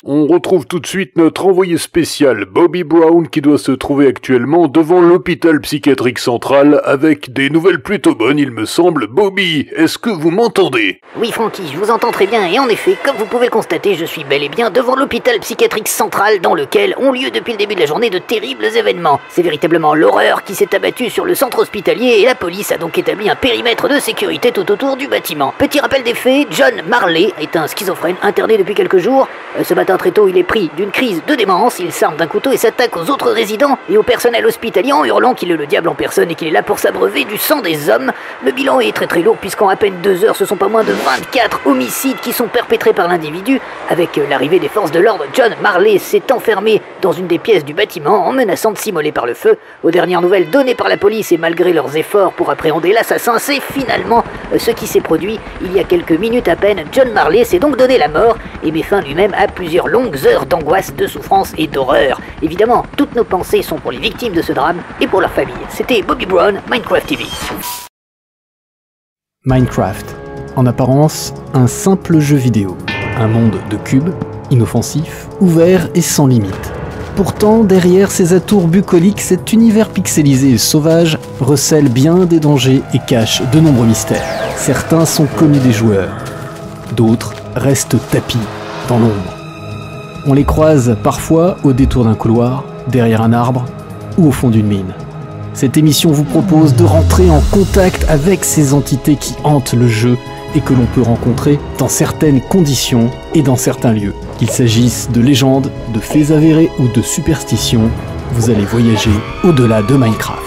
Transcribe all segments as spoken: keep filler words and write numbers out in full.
On retrouve tout de suite notre envoyé spécial Bobby Brown qui doit se trouver actuellement devant l'hôpital psychiatrique central avec des nouvelles plutôt bonnes il me semble. Bobby, est-ce que vous m'entendez? Oui Francky, je vous entends très bien et en effet, comme vous pouvez le constater, je suis bel et bien devant l'hôpital psychiatrique central dans lequel ont lieu depuis le début de la journée de terribles événements. C'est véritablement l'horreur qui s'est abattue sur le centre hospitalier et la police a donc établi un périmètre de sécurité tout autour du bâtiment. Petit rappel des faits, John Marley est un schizophrène interné depuis quelques jours. Euh, ce matin très tôt, il est pris d'une crise de démence, il s'arme d'un couteau et s'attaque aux autres résidents et au personnel hospitalier en hurlant qu'il est le diable en personne et qu'il est là pour s'abreuver du sang des hommes. Le bilan est très très lourd puisqu'en à peine deux heures, ce sont pas moins de vingt-quatre homicides qui sont perpétrés par l'individu. Avec l'arrivée des forces de l'ordre, John Marley s'est enfermé dans une des pièces du bâtiment en menaçant de s'immoler par le feu. Aux dernières nouvelles données par la police et malgré leurs efforts pour appréhender l'assassin, c'est finalement ce qui s'est produit il y a quelques minutes à peine. John Marley s'est donc donné la mort et met fin lui-même à plusieurs longues heures d'angoisse, de souffrance et d'horreur. Évidemment, toutes nos pensées sont pour les victimes de ce drame et pour leur famille. C'était Bobby Brown, Minecraft T V. Minecraft, en apparence, un simple jeu vidéo. Un monde de cubes, inoffensif, ouvert et sans limite. Pourtant, derrière ces atours bucoliques, cet univers pixelisé et sauvage recèle bien des dangers et cache de nombreux mystères. Certains sont connus des joueurs, d'autres restent tapis dans l'ombre. On les croise parfois au détour d'un couloir, derrière un arbre ou au fond d'une mine. Cette émission vous propose de rentrer en contact avec ces entités qui hantent le jeu et que l'on peut rencontrer dans certaines conditions et dans certains lieux. Qu'il s'agisse de légendes, de faits avérés ou de superstitions, vous allez voyager au-delà de Minecraft.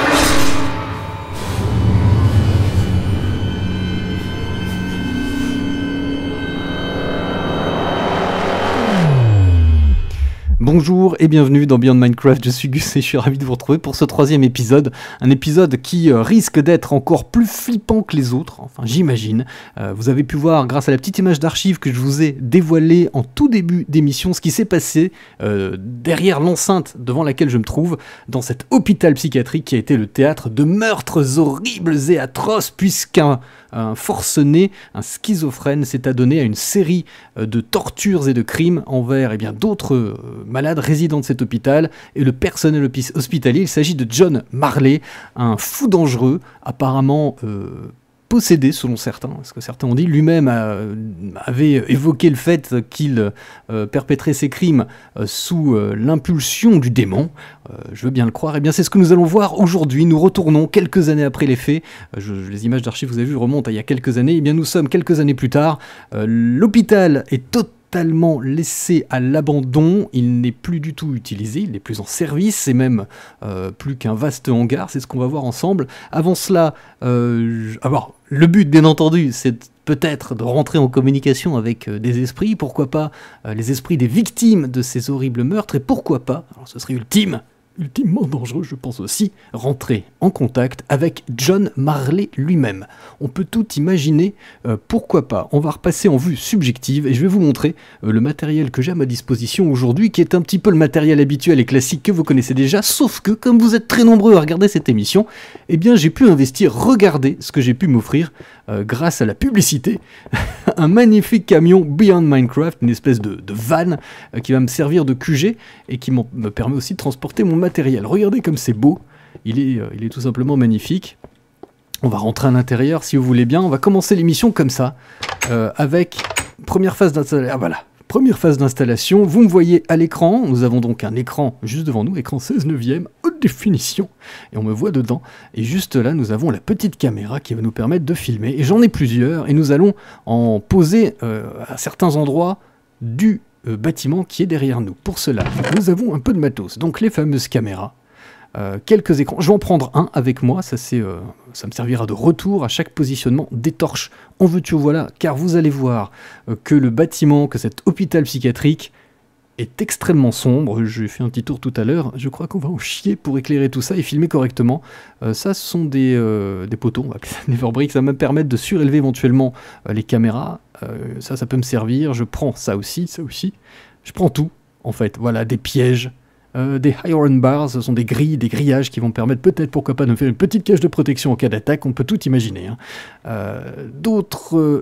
Bonjour et bienvenue dans Beyond Minecraft, je suis Gus et je suis ravi de vous retrouver pour ce troisième épisode. Un épisode qui euh, risque d'être encore plus flippant que les autres, enfin j'imagine. Euh, vous avez pu voir grâce à la petite image d'archive que je vous ai dévoilée en tout début d'émission ce qui s'est passé euh, derrière l'enceinte devant laquelle je me trouve dans cet hôpital psychiatrique qui a été le théâtre de meurtres horribles et atroces puisqu'un un forcené, un schizophrène s'est adonné à une série de tortures et de crimes envers eh bien, d'autres euh, malades résidents de cet hôpital et le personnel hospitalier. Il s'agit de John Marley, un fou dangereux, apparemment euh, possédé selon certains, parce que certains ont dit, lui-même a, avait évoqué le fait qu'il euh, perpétrait ses crimes euh, sous euh, l'impulsion du démon. Euh, je veux bien le croire. Et eh bien c'est ce que nous allons voir aujourd'hui. Nous retournons quelques années après les faits. Euh, je, les images d'archives, vous avez vu, remontent à il y a quelques années. Et eh bien nous sommes quelques années plus tard. Euh, l'hôpital est totalement totalement laissé à l'abandon, il n'est plus du tout utilisé, il n'est plus en service, c'est même euh, plus qu'un vaste hangar, c'est ce qu'on va voir ensemble. Avant cela, euh, alors, le but bien entendu, c'est peut-être de rentrer en communication avec euh, des esprits, pourquoi pas euh, les esprits des victimes de ces horribles meurtres, et pourquoi pas, alors ce serait ultime, ultimement dangereux, je pense aussi, rentrer en contact avec John Marley lui-même. On peut tout imaginer, euh, pourquoi pas. On va repasser en vue subjective et je vais vous montrer euh, le matériel que j'ai à ma disposition aujourd'hui, qui est un petit peu le matériel habituel et classique que vous connaissez déjà, sauf que, comme vous êtes très nombreux à regarder cette émission, eh bien j'ai pu investir, regardez ce que j'ai pu m'offrir euh, grâce à la publicité, un magnifique camion Beyond Minecraft, une espèce de, de van euh, qui va me servir de Q G et qui me permet aussi de transporter mon matériel. Regardez comme c'est beau, il est, euh, il est tout simplement magnifique. On va rentrer à l'intérieur si vous voulez bien, on va commencer l'émission comme ça, euh, avec première phase d'installation. Ah voilà, première phase d'installation, vous me voyez à l'écran, nous avons donc un écran juste devant nous, écran seize neuvième, haute définition, et on me voit dedans, et juste là nous avons la petite caméra qui va nous permettre de filmer, et j'en ai plusieurs, et nous allons en poser euh, à certains endroits du euh, bâtiment qui est derrière nous. Pour cela, nous avons un peu de matos, donc les fameuses caméras, Euh, quelques écrans, je vais en prendre un avec moi, ça, c'est, euh, ça me servira de retour à chaque positionnement des torches. En veux-tu voilà, car vous allez voir euh, que le bâtiment, que cet hôpital psychiatrique est extrêmement sombre. J'ai fait un petit tour tout à l'heure, je crois qu'on va en chier pour éclairer tout ça et filmer correctement. Euh, ça, ce sont des, euh, des poteaux, on va appeler ça des fabriques, ça va me permettre de surélever éventuellement euh, les caméras. Euh, ça, ça peut me servir, je prends ça aussi, ça aussi. Je prends tout, en fait, voilà, des pièges. Euh, des iron bars, ce sont des grilles, des grillages qui vont me permettre peut-être, pourquoi pas, de me faire une petite cage de protection en cas d'attaque, on peut tout imaginer. Hein. Euh, D'autres euh,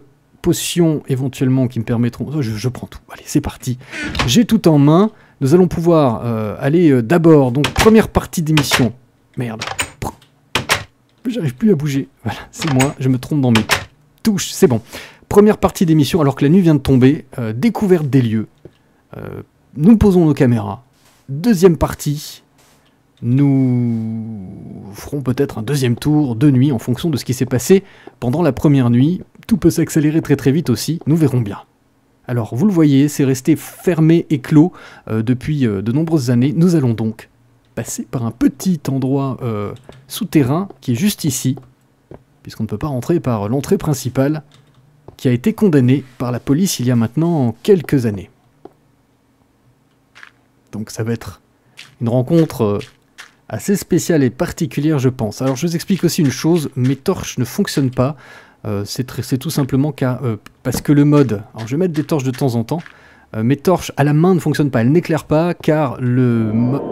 potions éventuellement qui me permettront... Oh, je, je prends tout, allez c'est parti. J'ai tout en main, nous allons pouvoir euh, aller euh, d'abord, donc première partie d'émission. Merde, j'arrive plus à bouger, voilà, c'est moi, je me trompe dans mes touches, c'est bon. Première partie d'émission, alors que la nuit vient de tomber, euh, découverte des lieux, euh, nous posons nos caméras. Deuxième partie, nous ferons peut-être un deuxième tour de nuit en fonction de ce qui s'est passé pendant la première nuit. Tout peut s'accélérer très très vite aussi, nous verrons bien. Alors vous le voyez, c'est resté fermé et clos euh, depuis euh, de nombreuses années. Nous allons donc passer par un petit endroit euh, souterrain qui est juste ici, puisqu'on ne peut pas rentrer par l'entrée principale, qui a été condamnée par la police il y a maintenant quelques années. Donc ça va être une rencontre euh, assez spéciale et particulière, je pense. Alors je vous explique aussi une chose, mes torches ne fonctionnent pas, euh, c'est tout simplement car, euh, parce que le mode... Alors je vais mettre des torches de temps en temps, euh, mes torches à la main ne fonctionnent pas, elles n'éclairent pas, car le...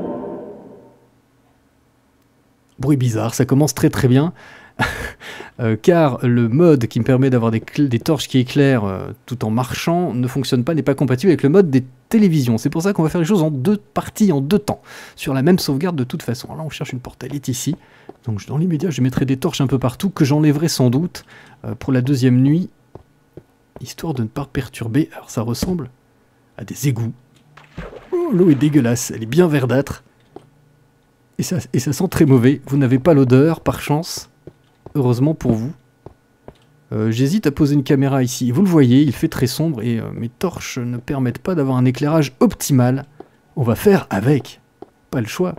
Bruit bizarre, ça commence très très bien. euh, car le mode qui me permet d'avoir des, des torches qui éclairent euh, tout en marchant ne fonctionne pas, n'est pas compatible avec le mode des télévisions. C'est pour ça qu'on va faire les choses en deux parties, en deux temps, sur la même sauvegarde de toute façon. Alors là on cherche une porte, elle est ici. Donc dans l'immédiat je mettrai des torches un peu partout, que j'enlèverai sans doute euh, pour la deuxième nuit, histoire de ne pas perturber. Alors ça ressemble à des égouts. Oh, l'eau est dégueulasse, elle est bien verdâtre. Et ça, et ça sent très mauvais. Vous n'avez pas l'odeur, par chance. Heureusement pour vous. Euh, J'hésite à poser une caméra ici. Vous le voyez, il fait très sombre et euh, mes torches ne permettent pas d'avoir un éclairage optimal. On va faire avec. Pas le choix.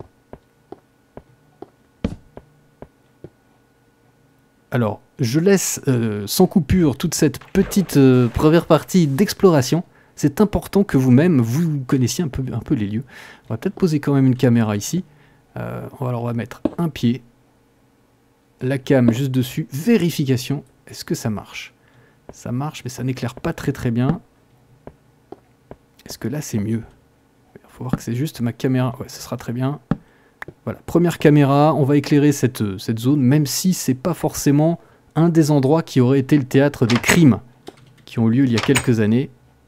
Alors, je laisse euh, sans coupure toute cette petite euh, première partie d'exploration. C'est important que vous-même, vous connaissiez un peu, un peu les lieux. On va peut-être poser quand même une caméra ici. Euh, alors on va mettre un pied, la cam juste dessus, vérification, est-ce que ça marche? Ça marche mais ça n'éclaire pas très très bien. Est-ce que là c'est mieux? Il faut voir que c'est juste ma caméra, ouais ça sera très bien. Voilà, première caméra, on va éclairer cette, cette zone, même si c'est pas forcément un des endroits qui aurait été le théâtre des crimes qui ont eu lieu il y a quelques années.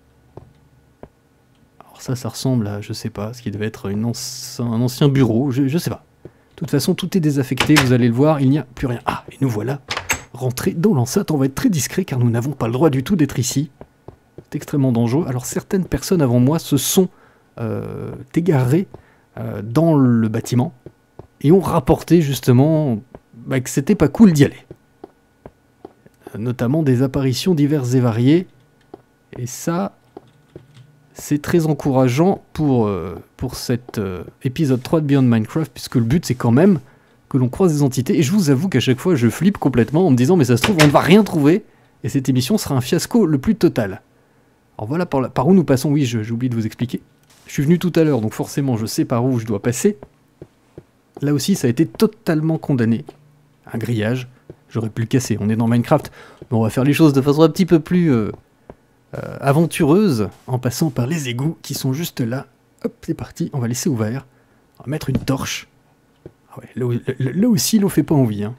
Ça, ça ressemble à, je sais pas, ce qui devait être une anci un ancien bureau, je, je sais pas. De toute façon, tout est désaffecté, vous allez le voir, il n'y a plus rien. Ah, et nous voilà rentrés dans l'enceinte, on va être très discret car nous n'avons pas le droit du tout d'être ici. C'est extrêmement dangereux. Alors certaines personnes avant moi se sont euh, égarées euh, dans le bâtiment et ont rapporté justement bah, que c'était pas cool d'y aller. Euh, notamment des apparitions diverses et variées. Et ça... c'est très encourageant pour, euh, pour cet euh, épisode trois de Beyond Minecraft, puisque le but c'est quand même que l'on croise des entités, et je vous avoue qu'à chaque fois je flippe complètement en me disant mais ça se trouve on ne va rien trouver, et cette émission sera un fiasco le plus total. Alors voilà par, la, par où nous passons, oui j'ai oublié de vous expliquer. Je suis venu tout à l'heure, donc forcément je sais par où je dois passer. Là aussi ça a été totalement condamné. Un grillage, j'aurais pu le casser, on est dans Minecraft, mais on va faire les choses de façon un petit peu plus... Euh, Euh, aventureuse en passant par les égouts qui sont juste là. Hop, c'est parti, on va laisser ouvert. On va mettre une torche. Ah ouais, là, là, là aussi, l'eau fait pas envie. Hein.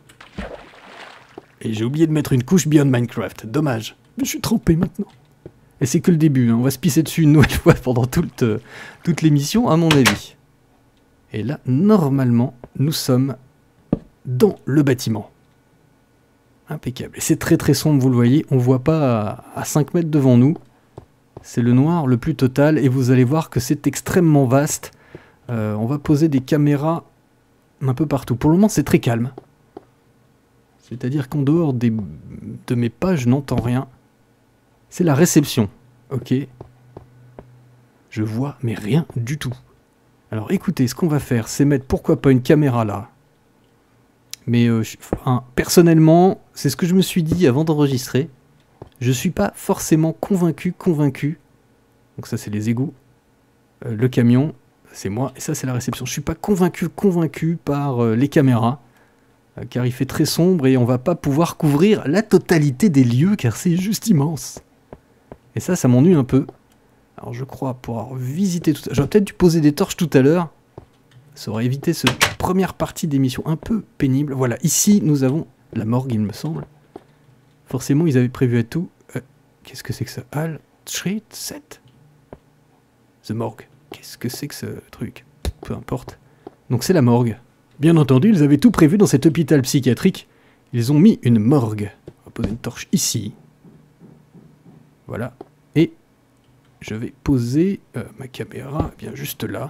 Et j'ai oublié de mettre une couche Beyond Minecraft. Dommage. Mais je suis trempé maintenant. Et c'est que le début. Hein. On va se pisser dessus une nouvelle fois pendant toute, euh, toute l'émission, à mon avis. Et là, normalement, nous sommes dans le bâtiment. Impeccable. Et c'est très très sombre, vous le voyez, on ne voit pas à, à cinq mètres devant nous. C'est le noir le plus total et vous allez voir que c'est extrêmement vaste. Euh, on va poser des caméras un peu partout. Pour le moment, c'est très calme. C'est-à-dire qu'en dehors des, de mes pas, je n'entends rien. C'est la réception. Ok. Je vois, mais rien du tout. Alors écoutez, ce qu'on va faire, c'est mettre pourquoi pas une caméra là. Mais euh, je, hein, personnellement, c'est ce que je me suis dit avant d'enregistrer. Je suis pas forcément convaincu, convaincu. Donc ça c'est les égouts. Euh, le camion, c'est moi. Et ça c'est la réception. Je suis pas convaincu, convaincu par euh, les caméras. Euh, car il fait très sombre et on va pas pouvoir couvrir la totalité des lieux car c'est juste immense. Et ça, ça m'ennuie un peu. Alors je crois pouvoir visiter tout ça. J'aurais peut-être dû poser des torches tout à l'heure. Ça aurait évité cette première partie d'émission un peu pénible. Voilà, ici nous avons la morgue, il me semble. Forcément, ils avaient prévu à tout. Euh, Qu'est-ce que c'est que ça? Hall Street sept. The Morgue. Qu'est-ce que c'est que ce truc? Peu importe. Donc c'est la morgue. Bien entendu, ils avaient tout prévu dans cet hôpital psychiatrique. Ils ont mis une morgue. On va poser une torche ici. Voilà. Et je vais poser euh, ma caméra bien juste là.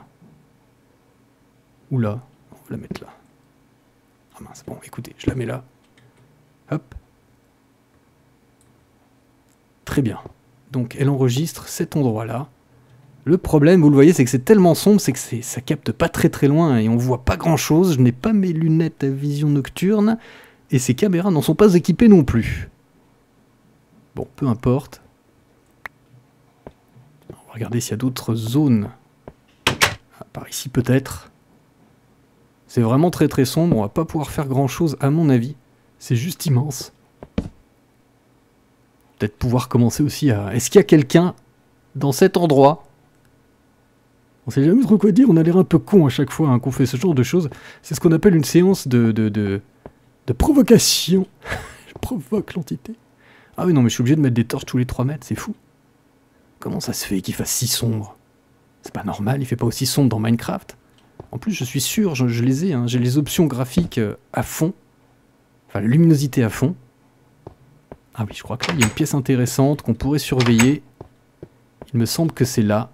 Ou là. On va la mettre là. Ah mince, bon, écoutez, je la mets là. Hop. Très bien. Donc elle enregistre cet endroit-là. Le problème, vous le voyez, c'est que c'est tellement sombre, c'est que ça capte pas très très loin et on voit pas grand-chose. Je n'ai pas mes lunettes à vision nocturne et ces caméras n'en sont pas équipées non plus. Bon, peu importe. On va regarder s'il y a d'autres zones. Ah, par ici peut-être. C'est vraiment très très sombre, on va pas pouvoir faire grand-chose à mon avis. C'est juste immense. Peut-être pouvoir commencer aussi à... Est-ce qu'il y a quelqu'un dans cet endroit? On sait jamais trop quoi dire, on a l'air un peu con à chaque fois hein, qu'on fait ce genre de choses. C'est ce qu'on appelle une séance de, de, de, de provocation. Je provoque l'entité. Ah oui, non, mais je suis obligé de mettre des torches tous les trois mètres, c'est fou. Comment ça se fait qu'il fasse si sombre? C'est pas normal, il fait pas aussi sombre dans Minecraft. En plus, je suis sûr, je, je les ai, hein, j'ai les options graphiques à fond. Enfin, la luminosité à fond. Ah oui, je crois que là, il y a une pièce intéressante qu'on pourrait surveiller. Il me semble que c'est là.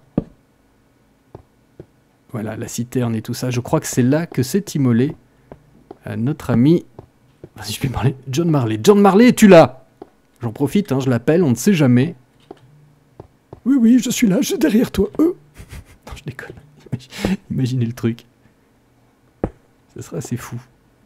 Voilà, la citerne et tout ça. Je crois que c'est là que s'est immolé euh, notre ami... Vas-y, je vais parler. John Marley. John Marley, es-tu là? J'en profite, hein, je l'appelle, on ne sait jamais. Oui, oui, je suis là, je suis derrière toi. Euh. Non, je déconne. Imaginez le truc. Ce serait assez fou.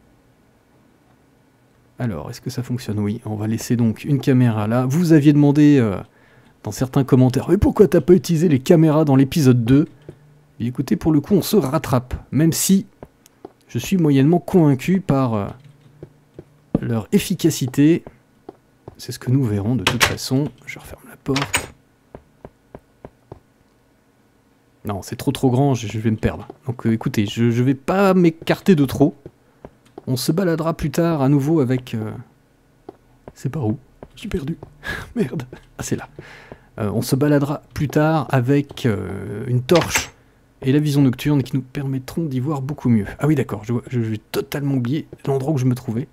Alors, est-ce que ça fonctionne? Oui, on va laisser donc une caméra là. Vous aviez demandé euh, dans certains commentaires, mais pourquoi t'as pas utilisé les caméras dans l'épisode deux? Et écoutez, pour le coup, on se rattrape, même si je suis moyennement convaincu par euh, leur efficacité. C'est ce que nous verrons de toute façon. Je referme la porte. Non, c'est trop trop grand, je, je vais me perdre. Donc euh, écoutez, je ne vais pas m'écarter de trop. On se baladera plus tard à nouveau avec... Euh... C'est par où? J'ai perdu. Merde. Ah, c'est là. Euh, on se baladera plus tard avec euh, une torche et la vision nocturne qui nous permettront d'y voir beaucoup mieux. Ah oui, d'accord, je, je, je vais totalement oublier l'endroit où je me trouvais.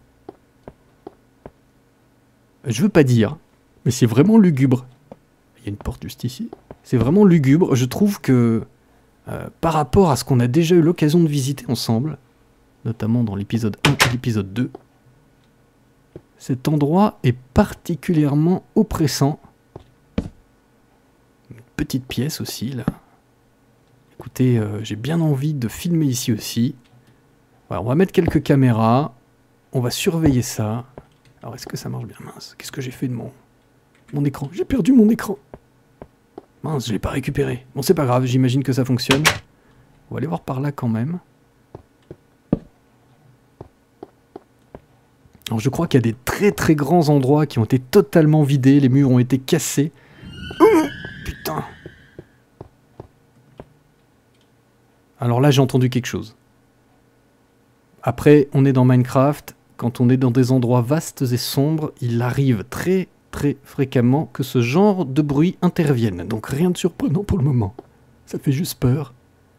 Je veux pas dire, mais c'est vraiment lugubre. Il y a une porte juste ici. C'est vraiment lugubre. Je trouve que euh, par rapport à ce qu'on a déjà eu l'occasion de visiter ensemble, notamment dans l'épisode un et l'épisode deux, cet endroit est particulièrement oppressant. Une petite pièce aussi, là. Écoutez, euh, j'ai bien envie de filmer ici aussi. Voilà, on va mettre quelques caméras. On va surveiller ça. Alors, est-ce que ça marche bien? Mince, qu'est-ce que j'ai fait de mon, mon écran? J'ai perdu mon écran. Mince, je l'ai pas récupéré. Bon, c'est pas grave, j'imagine que ça fonctionne. On va aller voir par là quand même. Alors, je crois qu'il y a des très très grands endroits qui ont été totalement vidés. Les murs ont été cassés. Oh, putain. Alors là, j'ai entendu quelque chose. Après, on est dans Minecraft. Quand on est dans des endroits vastes et sombres, il arrive très très fréquemment que ce genre de bruit intervienne. Donc rien de surprenant pour le moment. Ça fait juste peur.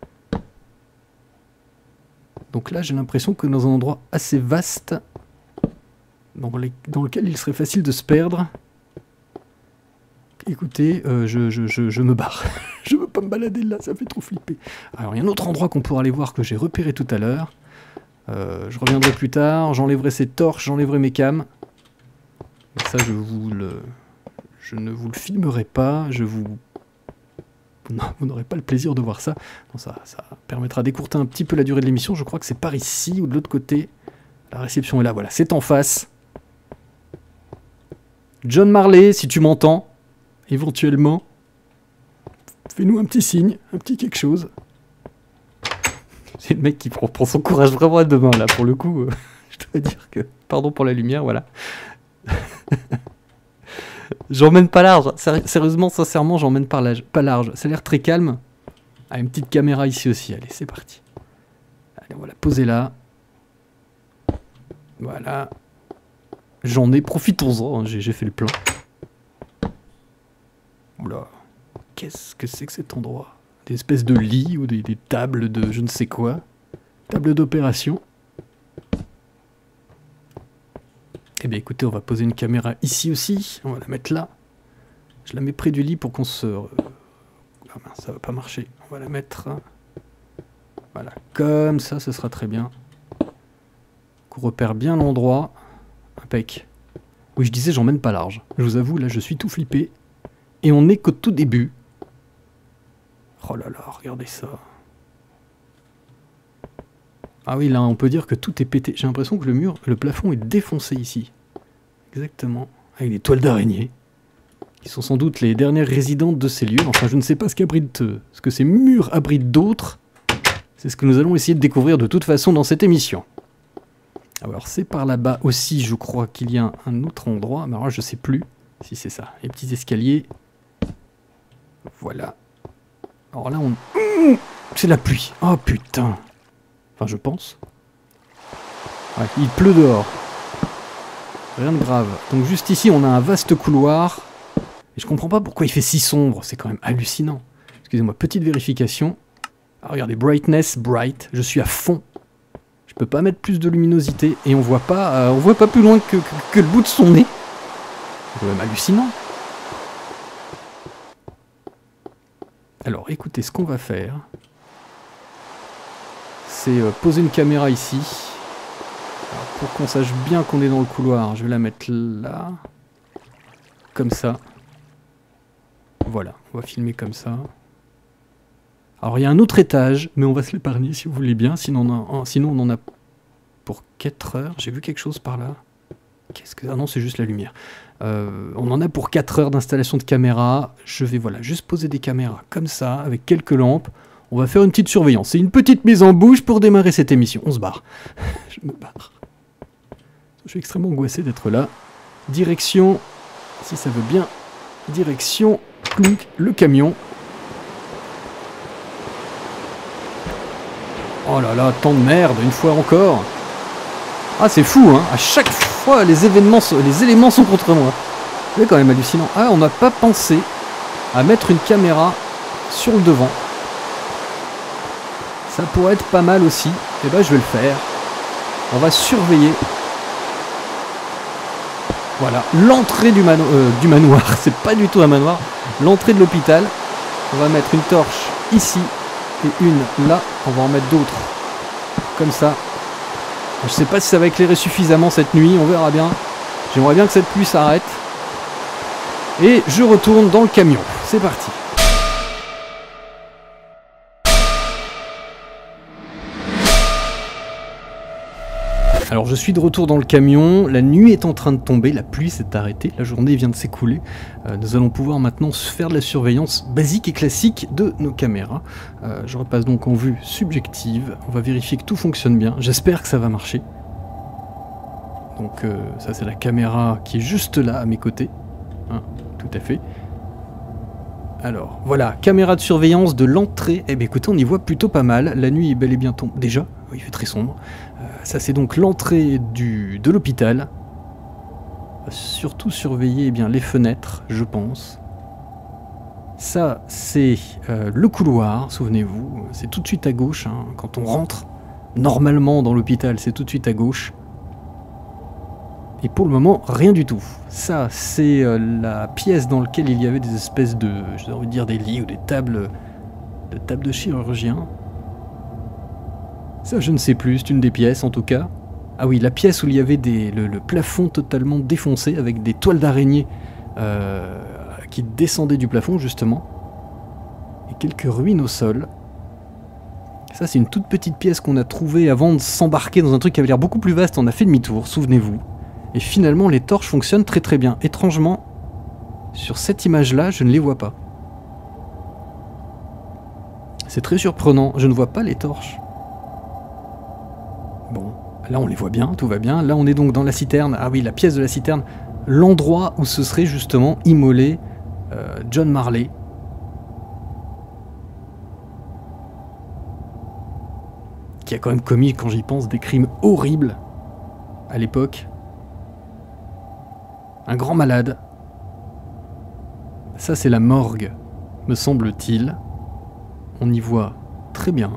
Donc là, j'ai l'impression que dans un endroit assez vaste, dans, les, dans lequel il serait facile de se perdre. Écoutez, euh, je, je, je, je me barre. Je veux pas me balader là, ça fait trop flipper. Alors, il y a un autre endroit qu'on pourra aller voir que j'ai repéré tout à l'heure. Euh, je reviendrai plus tard, j'enlèverai ces torches, j'enlèverai mes cams. Mais ça, je vous le... Je ne vous le filmerai pas, je vous... Non, vous n'aurez pas le plaisir de voir ça. Non, ça. Ça permettra d'écourter un petit peu la durée de l'émission. Je crois que c'est par ici ou de l'autre côté. La réception est là, voilà, c'est en face. John Marley, si tu m'entends, éventuellement, fais-nous un petit signe, un petit quelque chose. C'est le mec qui prend, prend son courage vraiment à deux mains, là, pour le coup. Euh, je dois dire que... Pardon pour la lumière, voilà. J'emmène pas large. Sérieusement, sincèrement, j'emmène pas large. Pas large. Ça a l'air très calme. Ah, une petite caméra ici aussi. Allez, c'est parti. Allez, on va la poser là. Voilà. j'en ai, profitons-en, hein, j'ai fait le plein. Oula, qu'est-ce que c'est que cet endroit? Des espèces de lits ou des, des tables de je ne sais quoi. Table d'opération. Eh bien écoutez, on va poser une caméra ici aussi. On va la mettre là. Je la mets près du lit pour qu'on se... Ah mince, ça va pas marcher. On va la mettre... Voilà, comme ça, ce sera très bien. Qu'on repère bien l'endroit. Impec. Oui, je disais, j'emmène pas large. Je vous avoue, là, je suis tout flippé. Et on n'est qu'au tout début. Oh là là, regardez ça. Ah oui, là, on peut dire que tout est pété. J'ai l'impression que le mur, le plafond est défoncé ici. Exactement. Avec des toiles d'araignée. Qui sont sans doute les dernières résidentes de ces lieux. Enfin, je ne sais pas ce qu'abritent, ce que ces murs abritent d'autres. C'est ce que nous allons essayer de découvrir de toute façon dans cette émission. Alors, c'est par là-bas aussi, je crois qu'il y a un autre endroit. Mais alors, je sais plus si c'est ça. Les petits escaliers. Voilà. Alors là, on... C'est la pluie. Oh putain. Enfin, je pense. Ouais, il pleut dehors. Rien de grave. Donc juste ici, on a un vaste couloir. Et je comprends pas pourquoi il fait si sombre. C'est quand même hallucinant. Excusez-moi, petite vérification. Ah, regardez, brightness, bright. Je suis à fond. Je peux pas mettre plus de luminosité. Et on voit pas, euh, on voit pas plus loin que, que, que le bout de son nez. C'est quand même hallucinant. Alors, écoutez, ce qu'on va faire, c'est euh, poser une caméra ici. Alors, pour qu'on sache bien qu'on est dans le couloir, je vais la mettre là. Comme ça. Voilà, on va filmer comme ça. Alors, il y a un autre étage, mais on va se l'épargner si vous voulez bien. Sinon, on, a, sinon, on en a pour quatre heures. J'ai vu quelque chose par là. Qu'est-ce que... Ah non, c'est juste la lumière. Euh, on en a pour quatre heures d'installation de caméra. Je vais voilà, juste poser des caméras comme ça, avec quelques lampes. On va faire une petite surveillance. C'est une petite mise en bouche pour démarrer cette émission. On se barre. Je me barre. Je suis extrêmement angoissé d'être là. Direction, si ça veut bien, direction, clunk, le camion. Oh là là, tant de merde, une fois encore. Ah, c'est fou, hein. À chaque fois, les événements, les éléments sont contre moi. C'est quand même hallucinant. Ah, on n'a pas pensé à mettre une caméra sur le devant. Ça pourrait être pas mal aussi. Et ben, je vais le faire. On va surveiller. Voilà, l'entrée du, mano euh, du manoir. C'est pas du tout un manoir. L'entrée de l'hôpital. On va mettre une torche ici et une là. On va en mettre d'autres. Comme ça. Je sais pas si ça va éclairer suffisamment cette nuit, on verra bien. J'aimerais bien que cette pluie s'arrête. Et je retourne dans le camion. C'est parti. Alors je suis de retour dans le camion, la nuit est en train de tomber, la pluie s'est arrêtée, la journée vient de s'écouler. Euh, nous allons pouvoir maintenant faire de la surveillance basique et classique de nos caméras. Euh, je repasse donc en vue subjective, on va vérifier que tout fonctionne bien, j'espère que ça va marcher. Donc euh, ça c'est la caméra qui est juste là à mes côtés, hein, tout à fait. Alors voilà, caméra de surveillance de l'entrée, eh bien écoutez on y voit plutôt pas mal, la nuit est bel et bien tombée, déjà, il fait très sombre. Euh, ça c'est donc l'entrée du de l'hôpital. On va surtout surveiller eh bien, les fenêtres, je pense. Ça c'est euh, le couloir, souvenez-vous, c'est tout de suite à gauche, hein, quand on rentre. Normalement dans l'hôpital c'est tout de suite à gauche. Et pour le moment, rien du tout. Ça, c'est euh, la pièce dans laquelle il y avait des espèces de, j'ai envie de dire des lits ou des tables, de tables de chirurgien. Ça, je ne sais plus, c'est une des pièces en tout cas. Ah oui, la pièce où il y avait des, le, le plafond totalement défoncé avec des toiles d'araignée euh, qui descendaient du plafond justement. Et quelques ruines au sol. Ça, c'est une toute petite pièce qu'on a trouvée avant de s'embarquer dans un truc qui avait l'air beaucoup plus vaste. On a fait demi-tour, souvenez-vous. Et finalement, les torches fonctionnent très très bien. Étrangement, sur cette image-là, je ne les vois pas. C'est très surprenant, je ne vois pas les torches. Bon, là on les voit bien, tout va bien. Là on est donc dans la citerne. Ah oui, la pièce de la citerne. L'endroit où ce serait justement immolé euh, John Marley. Qui a quand même commis, quand j'y pense, des crimes horribles à l'époque. un grand malade. Ça c'est la morgue, me semble-t-il. On y voit très bien.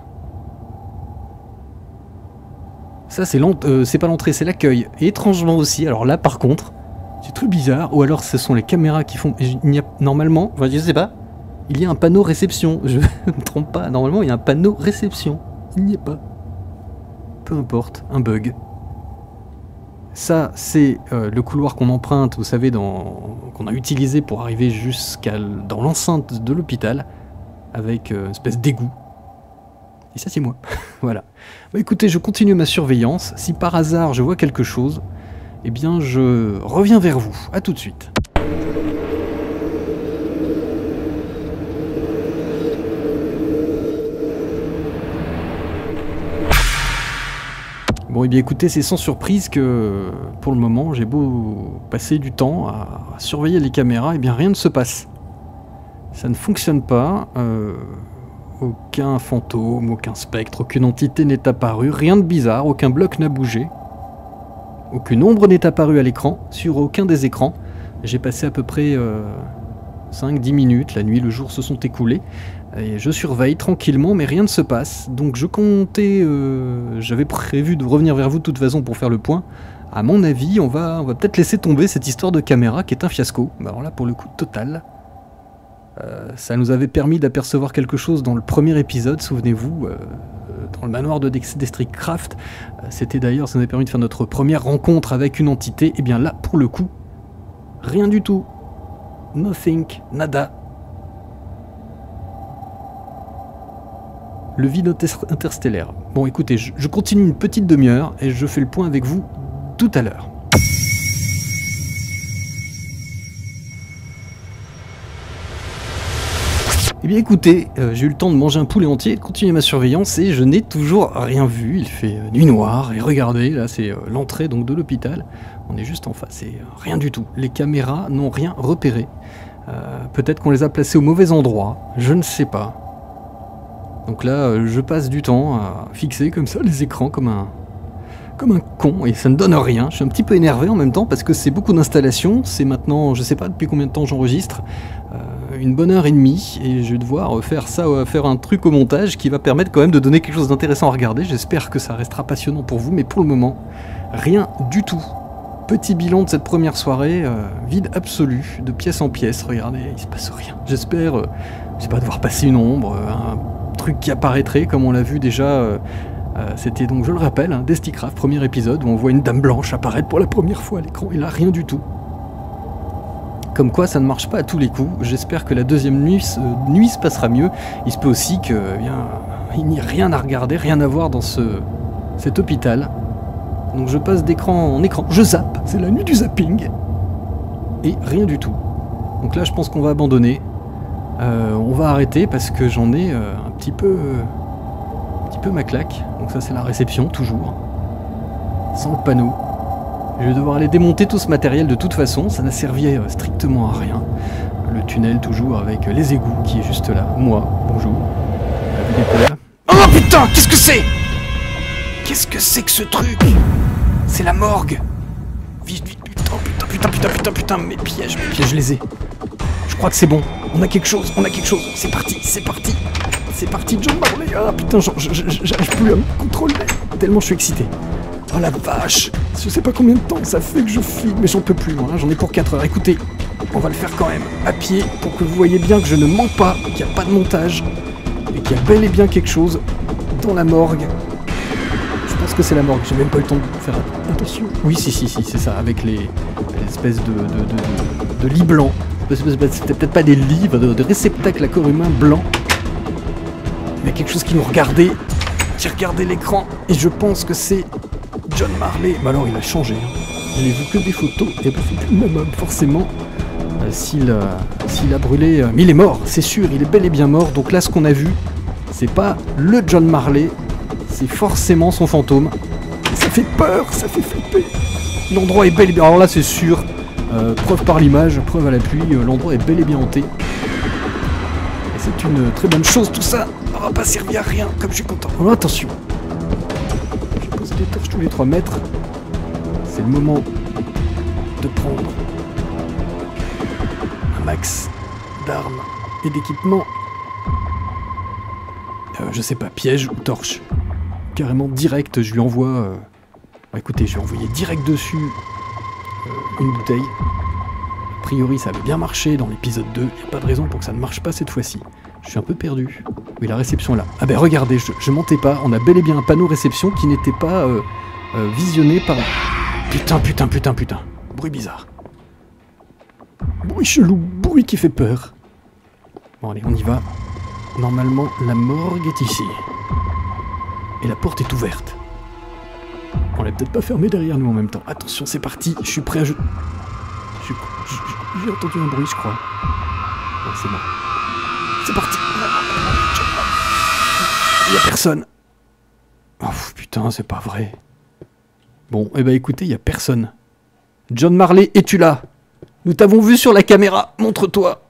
Ça c'est euh, c'est pas l'entrée, c'est l'accueil. Et étrangement aussi, alors là par contre, c'est très bizarre, ou alors ce sont les caméras qui font... Il n'y a... Normalement, enfin, je sais pas, il y a un panneau réception, je ne me trompe pas, normalement il y a un panneau réception. Il n'y est pas. Peu importe, un bug. Ça, c'est euh, le couloir qu'on emprunte, vous savez, dans... qu'on a utilisé pour arriver jusqu'à dans l'enceinte de l'hôpital, avec euh, une espèce d'égout. Et ça, c'est moi. Voilà. Bah, écoutez, je continue ma surveillance. Si par hasard je vois quelque chose, eh bien, je reviens vers vous. A tout de suite. Bon, et eh bien écoutez, c'est sans surprise que, pour le moment, j'ai beau passer du temps à surveiller les caméras, et eh bien rien ne se passe. Ça ne fonctionne pas, euh, aucun fantôme, aucun spectre, aucune entité n'est apparue, rien de bizarre, aucun bloc n'a bougé, aucune ombre n'est apparue à l'écran, sur aucun des écrans. J'ai passé à peu près euh, cinq à dix minutes, la nuit et le jour se sont écoulés, et je surveille tranquillement, mais rien ne se passe. Donc je comptais, euh, j'avais prévu de revenir vers vous de toute façon pour faire le point. À mon avis, on va, on va peut-être laisser tomber cette histoire de caméra qui est un fiasco. Alors là, pour le coup, total. Euh, ça nous avait permis d'apercevoir quelque chose dans le premier épisode, souvenez-vous, euh, dans le manoir de District Craft. Euh, C'était d'ailleurs, ça nous avait permis de faire notre première rencontre avec une entité. Et bien là, pour le coup, rien du tout. Nothing, nada. Le vide interstellaire. Bon, écoutez, je, je continue une petite demi-heure et je fais le point avec vous tout à l'heure. Eh bien écoutez, euh, j'ai eu le temps de manger un poulet entier, de continuer ma surveillance et je n'ai toujours rien vu. Il fait euh, nuit noire et regardez, là c'est euh, l'entrée donc de l'hôpital. On est juste en face et euh, rien du tout. Les caméras n'ont rien repéré. Euh, Peut-être qu'on les a placées au mauvais endroit, je ne sais pas. Donc là, euh, je passe du temps à fixer comme ça les écrans comme un... comme un con et ça ne donne rien. Je suis un petit peu énervé en même temps parce que c'est beaucoup d'installations. C'est maintenant, je sais pas depuis combien de temps j'enregistre, euh, une bonne heure et demie et je vais devoir faire ça, euh, faire un truc au montage qui va permettre quand même de donner quelque chose d'intéressant à regarder. J'espère que ça restera passionnant pour vous, mais pour le moment, rien du tout. Petit bilan de cette première soirée, euh, vide absolu, de pièce en pièce. Regardez, il se passe rien. J'espère, euh, je sais pas, devoir passer une ombre, euh, un truc qui apparaîtrait comme on l'a vu déjà. Euh, Euh, C'était donc, je le rappelle, hein, Desticraft, premier épisode, où on voit une dame blanche apparaître pour la première fois à l'écran, et là, rien du tout. Comme quoi, ça ne marche pas à tous les coups. J'espère que la deuxième nuit, euh, nuit se passera mieux. Il se peut aussi que, eh bien, il n'y ait rien à regarder, rien à voir dans ce, cet hôpital. Donc je passe d'écran en écran, je zappe, c'est la nuit du zapping. Et rien du tout. Donc là, je pense qu'on va abandonner. Euh, on va arrêter parce que j'en ai euh, un petit peu... Euh, un petit peu ma claque, donc ça c'est la réception toujours, sans le panneau. Je vais devoir aller démonter tout ce matériel de toute façon, ça n'a servi strictement à rien. Le tunnel toujours avec les égouts qui est juste là, moi, bonjour. Oh putain, qu'est-ce que c'est? Qu'est-ce que c'est que ce truc? C'est la morgue. Vite, vite, putain, putain, putain, putain, putain, putain, mes pièges, mes pièges, je les ai. Je crois que c'est bon, on a quelque chose, on a quelque chose, c'est parti, c'est parti. C'est parti, John Marley. Ah putain, j'arrive plus à me contrôler. Tellement je suis excité. Oh la vache. Je sais pas combien de temps ça fait que je filme, mais j'en peux plus moi. Hein. J'en ai pour quatre heures. Écoutez, on va le faire quand même à pied pour que vous voyez bien que je ne mens pas, qu'il n'y a pas de montage et qu'il y a bel et bien quelque chose dans la morgue. Je pense que c'est la morgue. J'ai même pas eu le temps de faire attention. Oui, si, si, si, c'est ça. Avec les, les espèces de, de, de, de, de lits blancs. C'était peut-être pas des lits, de, de réceptacles à corps humain blancs. Il y a quelque chose qui nous regardait, qui regardait l'écran, et je pense que c'est John Marley. Bah alors il a changé, hein. Je n'ai vu que des photos, et bah c'est plus le même homme, forcément. Euh, S'il euh, s'il a brûlé... Euh, mais il est mort, c'est sûr, il est bel et bien mort. Donc là, ce qu'on a vu, c'est pas le John Marley, c'est forcément son fantôme. Et ça fait peur, ça fait flipper. L'endroit est bel et bien... Alors là, c'est sûr, euh, preuve par l'image, preuve à l'appui, euh, l'endroit est bel et bien hanté. Et c'est une très bonne chose, tout ça. On va pas servir à rien, comme je suis content. Alors attention. Je pose des torches tous les trois mètres. C'est le moment de prendre un max d'armes et d'équipements. Euh, je sais pas, piège ou torche. Carrément direct, je lui envoie... Euh... Bah, écoutez, je lui ai envoyé direct dessus euh, une bouteille. A priori, ça avait bien marché dans l'épisode deux. Il n'y a pas de raison pour que ça ne marche pas cette fois-ci. Je suis un peu perdu. Oui, la réception est là. Ah ben regardez, je, je mentais pas. On a bel et bien un panneau réception qui n'était pas euh, euh, visionné par... Putain, putain, putain, putain. Bruit bizarre. Bruit chelou, bruit qui fait peur. Bon allez, on y va. Normalement, la morgue est ici. Et la porte est ouverte. On l'a peut-être pas fermée derrière nous en même temps. Attention, c'est parti. Je suis prêt à... Je... je- je- J'ai entendu un bruit, je crois. Bon, c'est bon. C'est parti. Il y a personne. Oh putain, c'est pas vrai. Bon, eh ben écoutez, il y a personne. John Marley, es-tu là? Nous t'avons vu sur la caméra. Montre-toi.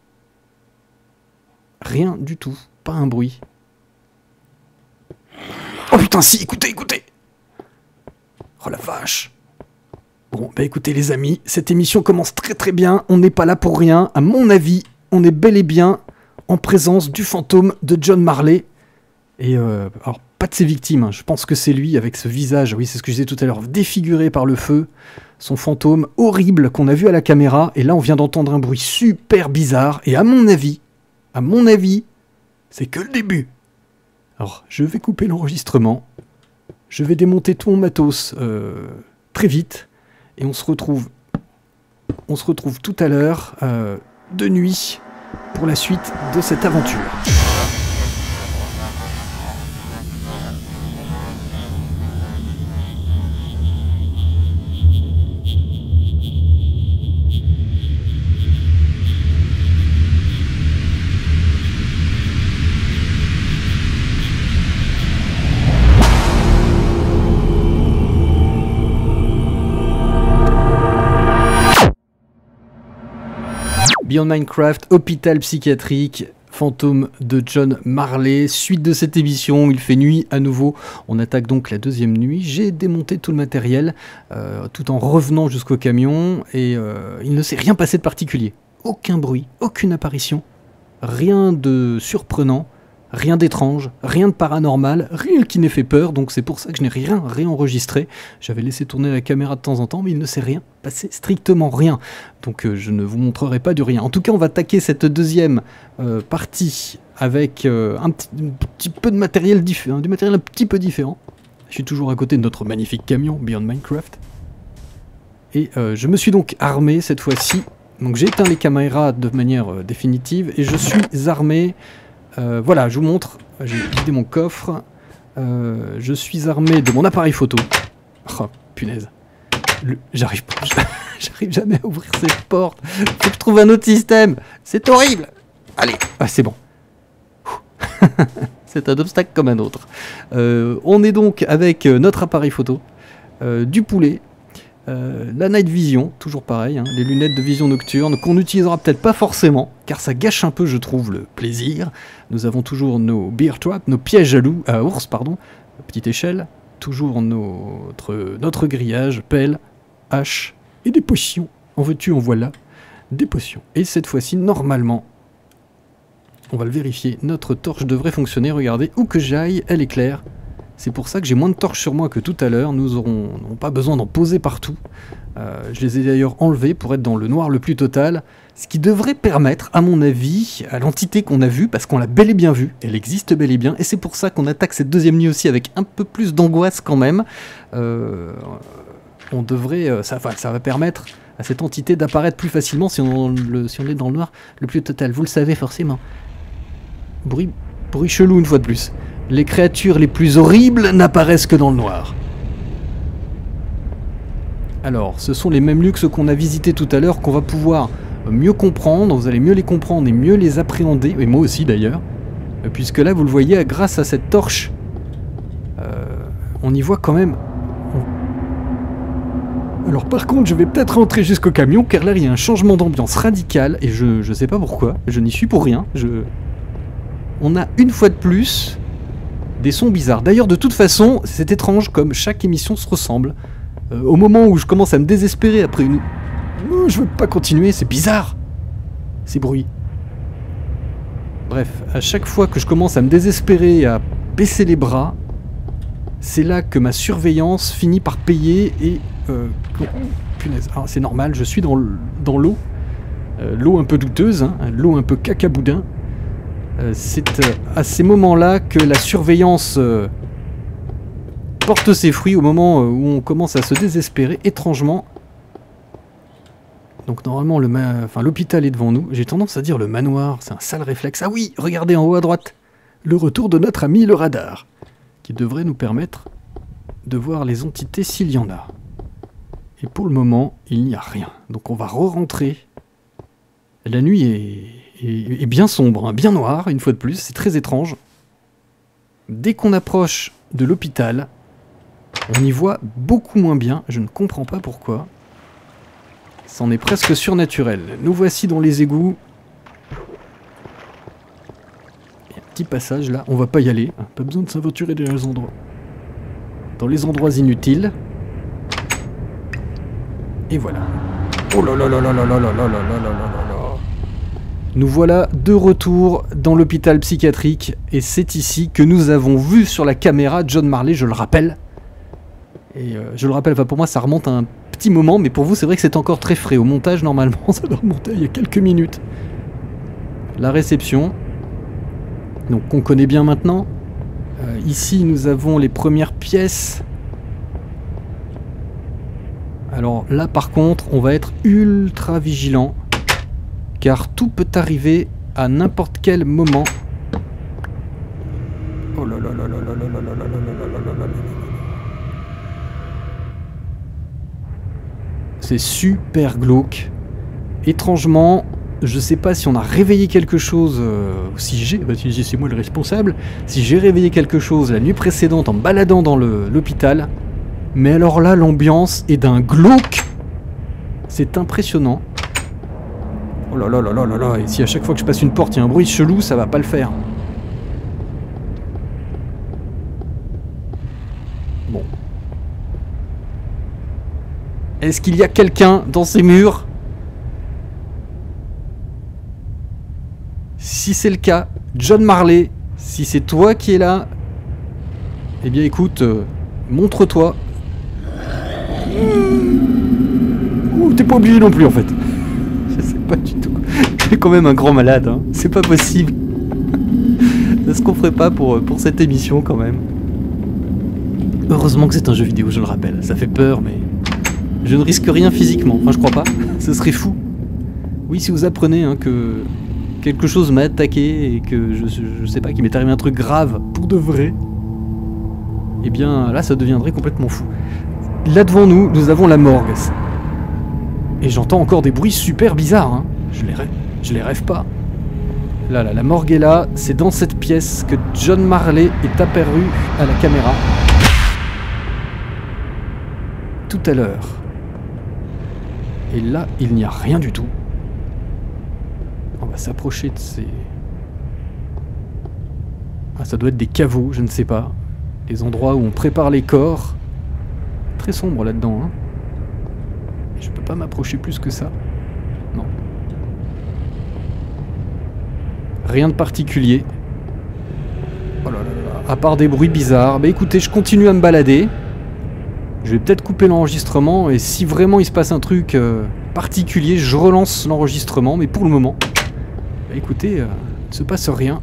Rien du tout. Pas un bruit. Oh putain, si, écoutez, écoutez. Oh la vache. Bon, bah écoutez les amis, cette émission commence très très bien. On n'est pas là pour rien. À mon avis, on est bel et bien en présence du fantôme de John Marley. Et euh, alors, pas de ses victimes. Hein. Je pense que c'est lui avec ce visage, oui, c'est ce que je disais tout à l'heure, défiguré par le feu. Son fantôme horrible qu'on a vu à la caméra. Et là, on vient d'entendre un bruit super bizarre. Et à mon avis, à mon avis, c'est que le début. Alors, je vais couper l'enregistrement. Je vais démonter tout mon matos euh, très vite. Et on se retrouve, on se retrouve tout à l'heure, euh, de nuit, pour la suite de cette aventure. Beyond Minecraft, hôpital psychiatrique, fantôme de John Marley. Suite de cette émission, il fait nuit à nouveau. On attaque donc la deuxième nuit. J'ai démonté tout le matériel euh, tout en revenant jusqu'au camion et euh, il ne s'est rien passé de particulier. Aucun bruit, aucune apparition, rien de surprenant, rien d'étrange, rien de paranormal, rien qui n'ait fait peur. Donc c'est pour ça que je n'ai rien réenregistré. J'avais laissé tourner la caméra de temps en temps, mais il ne s'est rien passé, strictement rien. Donc euh, je ne vous montrerai pas du rien. En tout cas, on va attaquer cette deuxième euh, partie avec euh, un, petit, un petit peu de matériel différent, du matériel un petit peu différent. Je suis toujours à côté de notre magnifique camion Beyond Minecraft. Et euh, je me suis donc armé cette fois-ci. Donc j'ai éteint les caméras de manière euh, définitive et je suis armé. Euh, voilà, je vous montre. J'ai vidé mon coffre. Euh, je suis armé de mon appareil photo. Oh punaise. Le... J'arrive pas. J'arrive jamais à ouvrir ces portes. Faut que je trouve un autre système. C'est horrible. Allez, ah, c'est bon. C'est un obstacle comme un autre. Euh, on est donc avec notre appareil photo, euh, du poulet, euh, la night vision, toujours pareil, hein, les lunettes de vision nocturne qu'on n'utilisera peut-être pas forcément, car ça gâche un peu, je trouve, le plaisir. Nous avons toujours nos bear traps, nos pièges à loup, à ours, pardon, à petite échelle, toujours notre, notre grillage, pelle, hache et des potions. En veux-tu, en voilà, des potions. Et cette fois-ci, normalement, on va le vérifier, notre torche devrait fonctionner. Regardez, où que j'aille, elle éclaire. C'est pour ça que j'ai moins de torches sur moi que tout à l'heure. Nous n'aurons pas besoin d'en poser partout. Euh, je les ai d'ailleurs enlevés pour être dans le noir le plus total. Ce qui devrait permettre, à mon avis, à l'entité qu'on a vue, parce qu'on l'a bel et bien vue, elle existe bel et bien, et c'est pour ça qu'on attaque cette deuxième nuit aussi avec un peu plus d'angoisse quand même. Euh, on devrait, ça, enfin, ça va permettre à cette entité d'apparaître plus facilement si on, le, si on est dans le noir le plus total. Vous le savez forcément. Bruit, bruit chelou une fois de plus. Les créatures les plus horribles n'apparaissent que dans le noir. Alors, ce sont les mêmes lieux que ceux qu'on a visités tout à l'heure qu'on va pouvoir mieux comprendre. Vous allez mieux les comprendre et mieux les appréhender. Et moi aussi d'ailleurs. Puisque là, vous le voyez, grâce à cette torche, euh, on y voit quand même... Alors par contre, je vais peut-être rentrer jusqu'au camion, car là, il y a un changement d'ambiance radical. Et je ne sais pas pourquoi. Je n'y suis pour rien. Je... On a une fois de plus des sons bizarres. D'ailleurs, de toute façon, c'est étrange comme chaque émission se ressemble. Euh, au moment où je commence à me désespérer après une... Non, je veux pas continuer, c'est bizarre. ces bruits. Bref, à chaque fois que je commence à me désespérer, à baisser les bras, c'est là que ma surveillance finit par payer et... Euh, oh, punaise, ah, c'est normal, je suis dans l'eau. Euh, l'eau un peu douteuse, hein, l'eau un peu cacaboudin. Euh, c'est euh, à ces moments-là que la surveillance euh, porte ses fruits, au moment euh, où on commence à se désespérer, étrangement. Donc normalement, le ma... enfin, l'hôpital est devant nous. J'ai tendance à dire le manoir, c'est un sale réflexe. Ah oui, regardez en haut à droite, le retour de notre ami le radar, qui devrait nous permettre de voir les entités s'il y en a. Et pour le moment, il n'y a rien. Donc on va re-rentrer. La nuit est, est, est bien sombre, hein, bien noire, une fois de plus, c'est très étrange. Dès qu'on approche de l'hôpital, on y voit beaucoup moins bien, je ne comprends pas pourquoi. C'en est presque surnaturel. Nous voici dans les égouts. Il y a un petit passage là, on va pas y aller, hein, pas besoin de s'aventurer dans les endroits. Dans les endroits inutiles. Et voilà. Oh là là là là là là là là là là là là là. Nous voilà de retour dans l'hôpital psychiatrique et c'est ici que nous avons vu sur la caméra John Marley, je le rappelle. Et euh, je le rappelle, enfin pour moi ça remonte à un petit moment, mais pour vous c'est vrai que c'est encore très frais. Au montage normalement ça doit remonter il y a quelques minutes. La réception, donc qu'on connaît bien maintenant. Euh, ici nous avons les premières pièces. Alors là par contre on va être ultra vigilant. Car tout peut arriver à n'importe quel moment. Oh là là là là là là là là là là là là là. C'est super glauque. Étrangement, je sais pas si on a réveillé quelque chose, euh, si j'ai, bah si c'est moi le responsable, si j'ai réveillé quelque chose la nuit précédente en me baladant dans l'hôpital. Mais alors là, l'ambiance est d'un glauque. C'est impressionnant. Oh là là là là là là, et si à chaque fois que je passe une porte il y a un bruit chelou, ça va pas le faire. Bon. Est-ce qu'il y a quelqu'un dans ces murs? Si c'est le cas, John Marley, si c'est toi qui es là, eh bien écoute, euh, montre-toi. Ouh, t'es pas obligé non plus en fait. Je sais pas du tout. Tu es quand même un grand malade, hein. C'est pas possible. C'est ce qu'on ferait pas pour, pour cette émission quand même. Heureusement que c'est un jeu vidéo, je le rappelle. Ça fait peur, mais je ne risque rien physiquement. Enfin, je crois pas. Ce serait fou. Oui, si vous apprenez hein, que quelque chose m'a attaqué et que je, je sais pas, qu'il m'est arrivé un truc grave pour de vrai, eh bien là, ça deviendrait complètement fou. Là devant nous, nous avons la morgue. Et j'entends encore des bruits super bizarres, hein. Je les rêve, je les rêve pas. Là, là, la morgue est là, c'est dans cette pièce que John Marley est apparu à la caméra. Tout à l'heure. Et là, il n'y a rien du tout. On va s'approcher de ces... Ah, ça doit être des caveaux, je ne sais pas. Les endroits où on prépare les corps. Très sombre là-dedans, hein. Je peux pas m'approcher plus que ça. Non. Rien de particulier. Oh là là là. À part des bruits bizarres. Bah écoutez, je continue à me balader. Je vais peut-être couper l'enregistrement. Et si vraiment il se passe un truc euh, particulier, je relance l'enregistrement. Mais pour le moment, bah écoutez, euh, il ne se passe rien.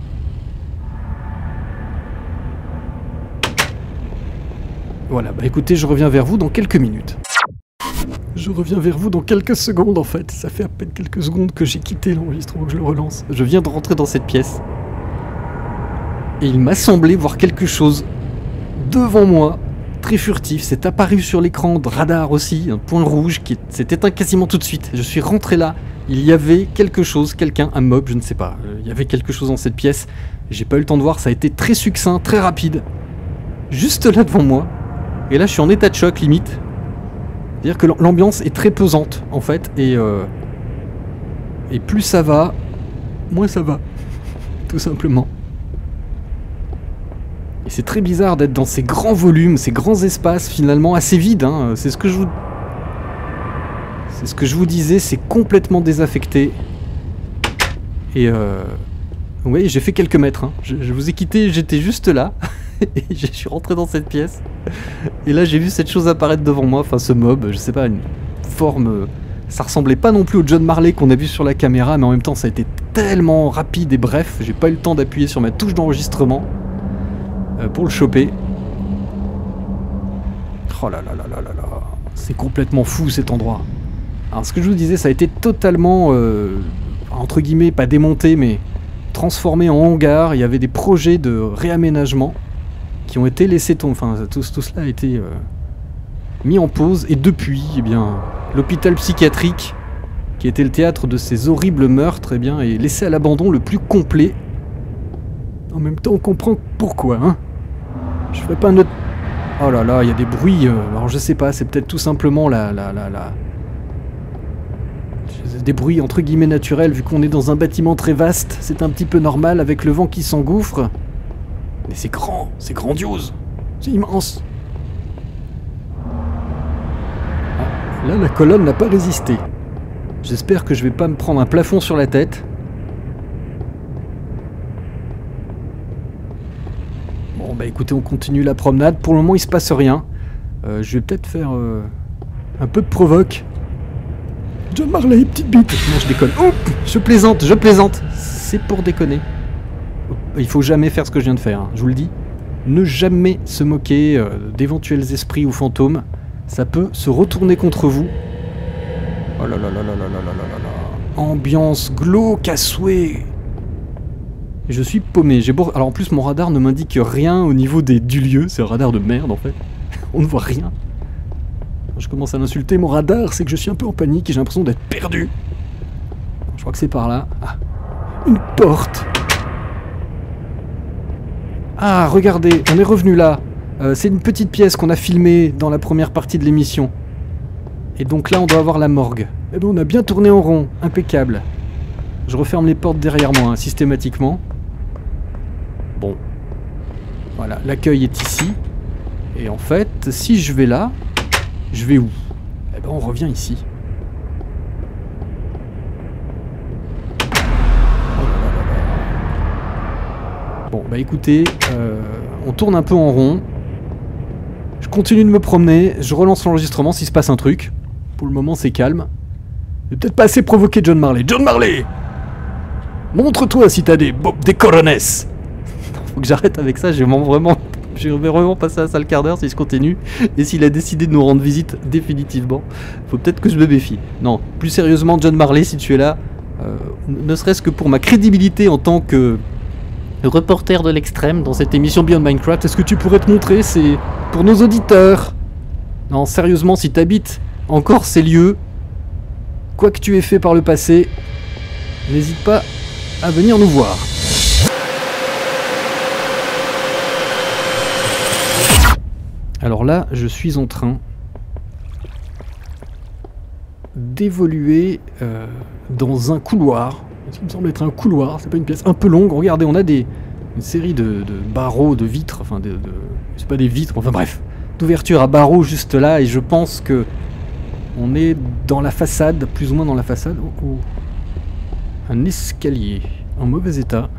Voilà, bah écoutez, je reviens vers vous dans quelques minutes. Je reviens vers vous dans quelques secondes en fait. Ça fait à peine quelques secondes que j'ai quitté l'enregistrement, que je le relance. Je viens de rentrer dans cette pièce. Et il m'a semblé voir quelque chose devant moi, très furtif. C'est apparu sur l'écran de radar aussi, un point rouge qui s'est éteint quasiment tout de suite. Je suis rentré là. Il y avait quelque chose, quelqu'un, un mob, je ne sais pas. Il y avait quelque chose dans cette pièce. J'ai pas eu le temps de voir, ça a été très succinct, très rapide. Juste là devant moi. Et là je suis en état de choc limite. C'est-à-dire que l'ambiance est très pesante en fait, et, euh, et plus ça va, moins ça va, tout simplement. Et c'est très bizarre d'être dans ces grands volumes, ces grands espaces finalement assez vides, hein. C'est ce que je vous... C'est ce que je vous disais, c'est complètement désaffecté. Et euh, vous voyez, j'ai fait quelques mètres. Hein. Je, je vous ai quitté, j'étais juste là. Et je suis rentré dans cette pièce. Et là, j'ai vu cette chose apparaître devant moi. Enfin, ce mob, je sais pas, une forme... Ça ressemblait pas non plus au John Marley qu'on a vu sur la caméra, mais en même temps, ça a été tellement rapide et bref. J'ai pas eu le temps d'appuyer sur ma touche d'enregistrement euh, pour le choper. Oh là là là là là là. C'est complètement fou cet endroit. Alors, ce que je vous disais, ça a été totalement... Euh, entre guillemets, pas démonté, mais transformé en hangar. Il y avait des projets de réaménagement qui ont été laissés tomber. Enfin, tout, tout cela a été euh, mis en pause. Et depuis, eh bien, l'hôpital psychiatrique, qui était le théâtre de ces horribles meurtres, eh bien, est laissé à l'abandon le plus complet. En même temps, on comprend pourquoi, hein. Je ferai pas un autre... Oh là là, il y a des bruits. Euh, alors, je sais pas, c'est peut-être tout simplement la... la, la, la... des bruits entre guillemets naturels, vu qu'on est dans un bâtiment très vaste. C'est un petit peu normal avec le vent qui s'engouffre. Mais c'est grand, c'est grandiose, c'est immense. Ah, là, la colonne n'a pas résisté. J'espère que je vais pas me prendre un plafond sur la tête. Bon, bah écoutez, on continue la promenade. Pour le moment, il se passe rien. Euh, je vais peut-être faire euh, un peu de provoque. John Marley, petite bite. Non, je déconne. Oh, je plaisante, je plaisante. C'est pour déconner. Il faut jamais faire ce que je viens de faire, hein, je vous le dis. Ne jamais se moquer euh, d'éventuels esprits ou fantômes. Ça peut se retourner contre vous. Oh là là là là là là là là là. Ambiance glauque à souhait. Je suis paumé. J'ai beau... Alors en plus, mon radar ne m'indique rien au niveau des... du lieu. C'est un radar de merde en fait. On ne voit rien. Je commence à l'insulter, mon radar, c'est que je suis un peu en panique et j'ai l'impression d'être perdu. Je crois que c'est par là. Ah, une porte. Ah, regardez, on est revenu là. Euh, c'est une petite pièce qu'on a filmée dans la première partie de l'émission. Et donc là, on doit avoir la morgue. Eh ben, on a bien tourné en rond, impeccable. Je referme les portes derrière moi, hein, systématiquement. Bon. Voilà, l'accueil est ici. Et en fait, si je vais là... Je vais où? Eh ben on revient ici. Bon bah écoutez, euh, on tourne un peu en rond. Je continue de me promener, je relance l'enregistrement s'il se passe un truc. Pour le moment c'est calme. J'ai peut-être pas assez provoqué John Marley. John Marley! Montre-toi si t'as des, des coronesses. Faut que j'arrête avec ça, j'ai vraiment... Je vais vraiment passer à ça le quart d'heure si je continue. Et s'il a décidé de nous rendre visite définitivement, faut peut-être que je me méfie. Non, plus sérieusement, John Marley, si tu es là, euh, ne serait-ce que pour ma crédibilité en tant que reporter de l'extrême dans cette émission Beyond Minecraft, est-ce que tu pourrais te montrer? C'est pour nos auditeurs. Non, sérieusement, si t'habites encore ces lieux, quoi que tu aies fait par le passé, n'hésite pas à venir nous voir. Alors là, je suis en train d'évoluer euh, dans un couloir. Ça me semble être un couloir, c'est pas une pièce un peu longue. Regardez, on a des, une série de, de barreaux, de vitres, enfin, de, de, c'est pas des vitres, enfin bref, d'ouverture à barreaux juste là, et je pense que on est dans la façade, plus ou moins dans la façade. Oh, oh. Un escalier en mauvais état.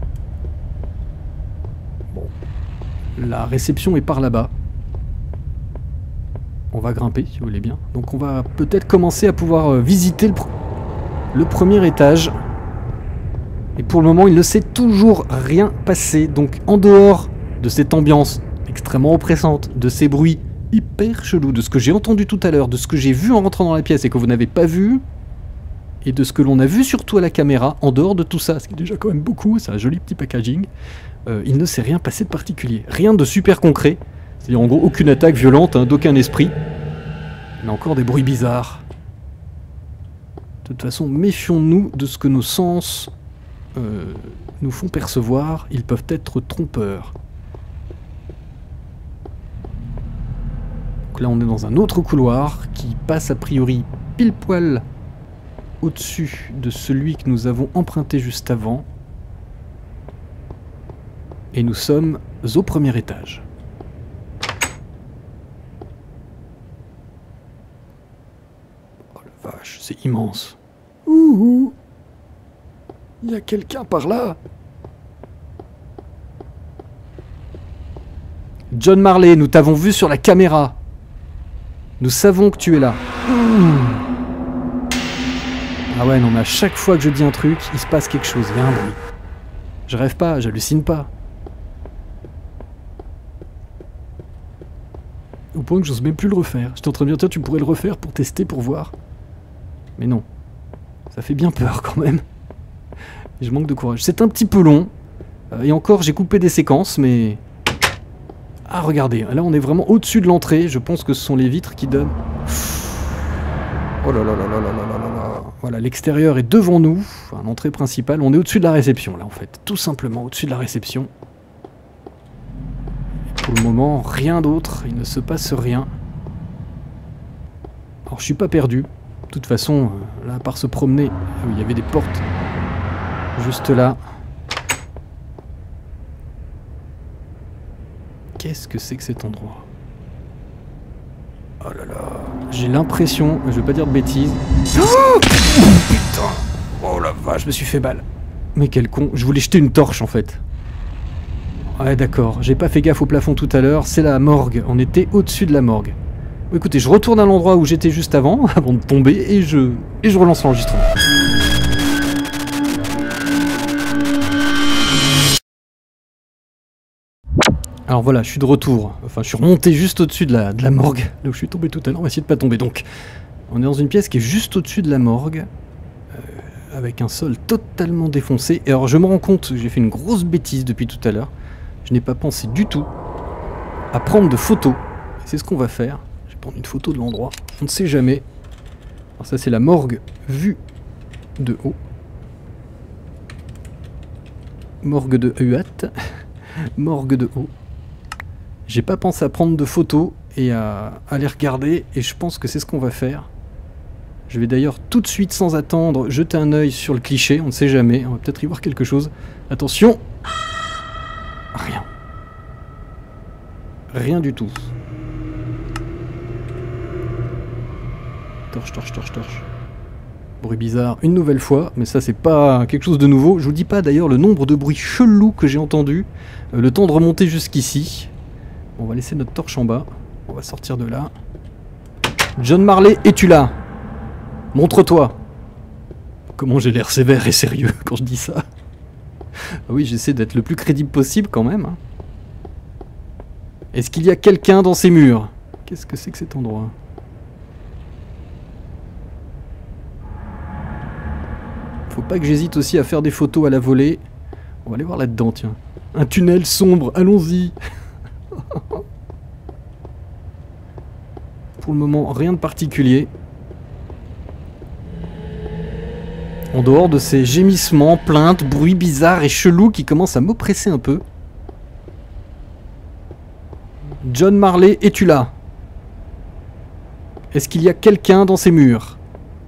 Bon, la réception est par là-bas. On va grimper, si vous voulez bien. Donc on va peut-être commencer à pouvoir euh, visiter le, pr le premier étage. Et pour le moment, il ne s'est toujours rien passé. Donc en dehors de cette ambiance extrêmement oppressante, de ces bruits hyper chelous, de ce que j'ai entendu tout à l'heure, de ce que j'ai vu en rentrant dans la pièce et que vous n'avez pas vu, et de ce que l'on a vu surtout à la caméra, en dehors de tout ça, ce qui est déjà quand même beaucoup, c'est un joli petit packaging, euh, il ne s'est rien passé de particulier. Rien de super concret. C'est-à-dire en gros aucune attaque violente, hein, d'aucun esprit. Mais encore des bruits bizarres. De toute façon, méfions-nous de ce que nos sens euh, nous font percevoir. Ils peuvent être trompeurs. Donc là on est dans un autre couloir qui passe a priori pile poil au-dessus de celui que nous avons emprunté juste avant. Et nous sommes au premier étage. Oh la vache, c'est immense. Ouh. Il y a quelqu'un par là. John Marley, nous t'avons vu sur la caméra. Nous savons que tu es là. Mmh. Ah ouais, non, mais à chaque fois que je dis un truc, il se passe quelque chose, il y a un bruit. Je rêve pas, j'hallucine pas. Au point que j'ose même plus le refaire. J'étais en train de dire, tiens, tu pourrais le refaire pour tester, pour voir. Mais non. Ça fait bien peur quand même. Et je manque de courage. C'est un petit peu long. Et encore, j'ai coupé des séquences, mais... Ah, regardez, là on est vraiment au-dessus de l'entrée. Je pense que ce sont les vitres qui donnent... Oh là là là là là là là là. Voilà, l'extérieur est devant nous. Enfin, l'entrée principale. On est au-dessus de la réception, là, en fait. Tout simplement au-dessus de la réception. Pour le moment, rien d'autre, il ne se passe rien. Alors je suis pas perdu. De toute façon, là, à part se promener... Ah oui, il y avait des portes. Juste là. Qu'est-ce que c'est que cet endroit? Oh là là... J'ai l'impression... Je vais pas dire de bêtises... Oh putain! Oh la vache, je me suis fait balle. Mais quel con, je voulais jeter une torche en fait. Ouais d'accord, j'ai pas fait gaffe au plafond tout à l'heure, c'est la morgue, on était au-dessus de la morgue. Bon, écoutez, je retourne à l'endroit où j'étais juste avant, avant de tomber, et je, et je relance l'enregistrement. Alors voilà, je suis de retour, enfin je suis remonté juste au-dessus de la, de la morgue, là où je suis tombé tout à l'heure, on va essayer de pas tomber donc. On est dans une pièce qui est juste au-dessus de la morgue, euh, avec un sol totalement défoncé, et alors je me rends compte que j'ai fait une grosse bêtise depuis tout à l'heure. Je n'ai pas pensé du tout à prendre de photos. C'est ce qu'on va faire. Je vais prendre une photo de l'endroit. On ne sait jamais. Alors ça c'est la morgue vue de haut. Morgue de Huat. Morgue de haut. J'ai pas pensé à prendre de photos et à, à les regarder. Et je pense que c'est ce qu'on va faire. Je vais d'ailleurs tout de suite sans attendre jeter un œil sur le cliché. On ne sait jamais. On va peut-être y voir quelque chose. Attention. Rien. Rien du tout. Torche, torche, torche, torche. Bruit bizarre une nouvelle fois, mais ça c'est pas quelque chose de nouveau. Je vous dis pas d'ailleurs le nombre de bruits chelous que j'ai entendu. Euh, le temps de remonter jusqu'ici. On va laisser notre torche en bas. On va sortir de là. John Marley, es-tu là? Montre-toi. Comment j'ai l'air sévère et sérieux quand je dis ça. Ah oui, j'essaie d'être le plus crédible possible quand même. Est-ce qu'il y a quelqu'un dans ces murs? Qu'est-ce que c'est que cet endroit? Faut pas que j'hésite aussi à faire des photos à la volée. On va aller voir là-dedans, tiens. Un tunnel sombre, allons-y. Pour le moment, rien de particulier. En dehors de ces gémissements, plaintes, bruits bizarres et chelous qui commencent à m'oppresser un peu. John Marley, es-tu là? Est-ce qu'il y a quelqu'un dans ces murs?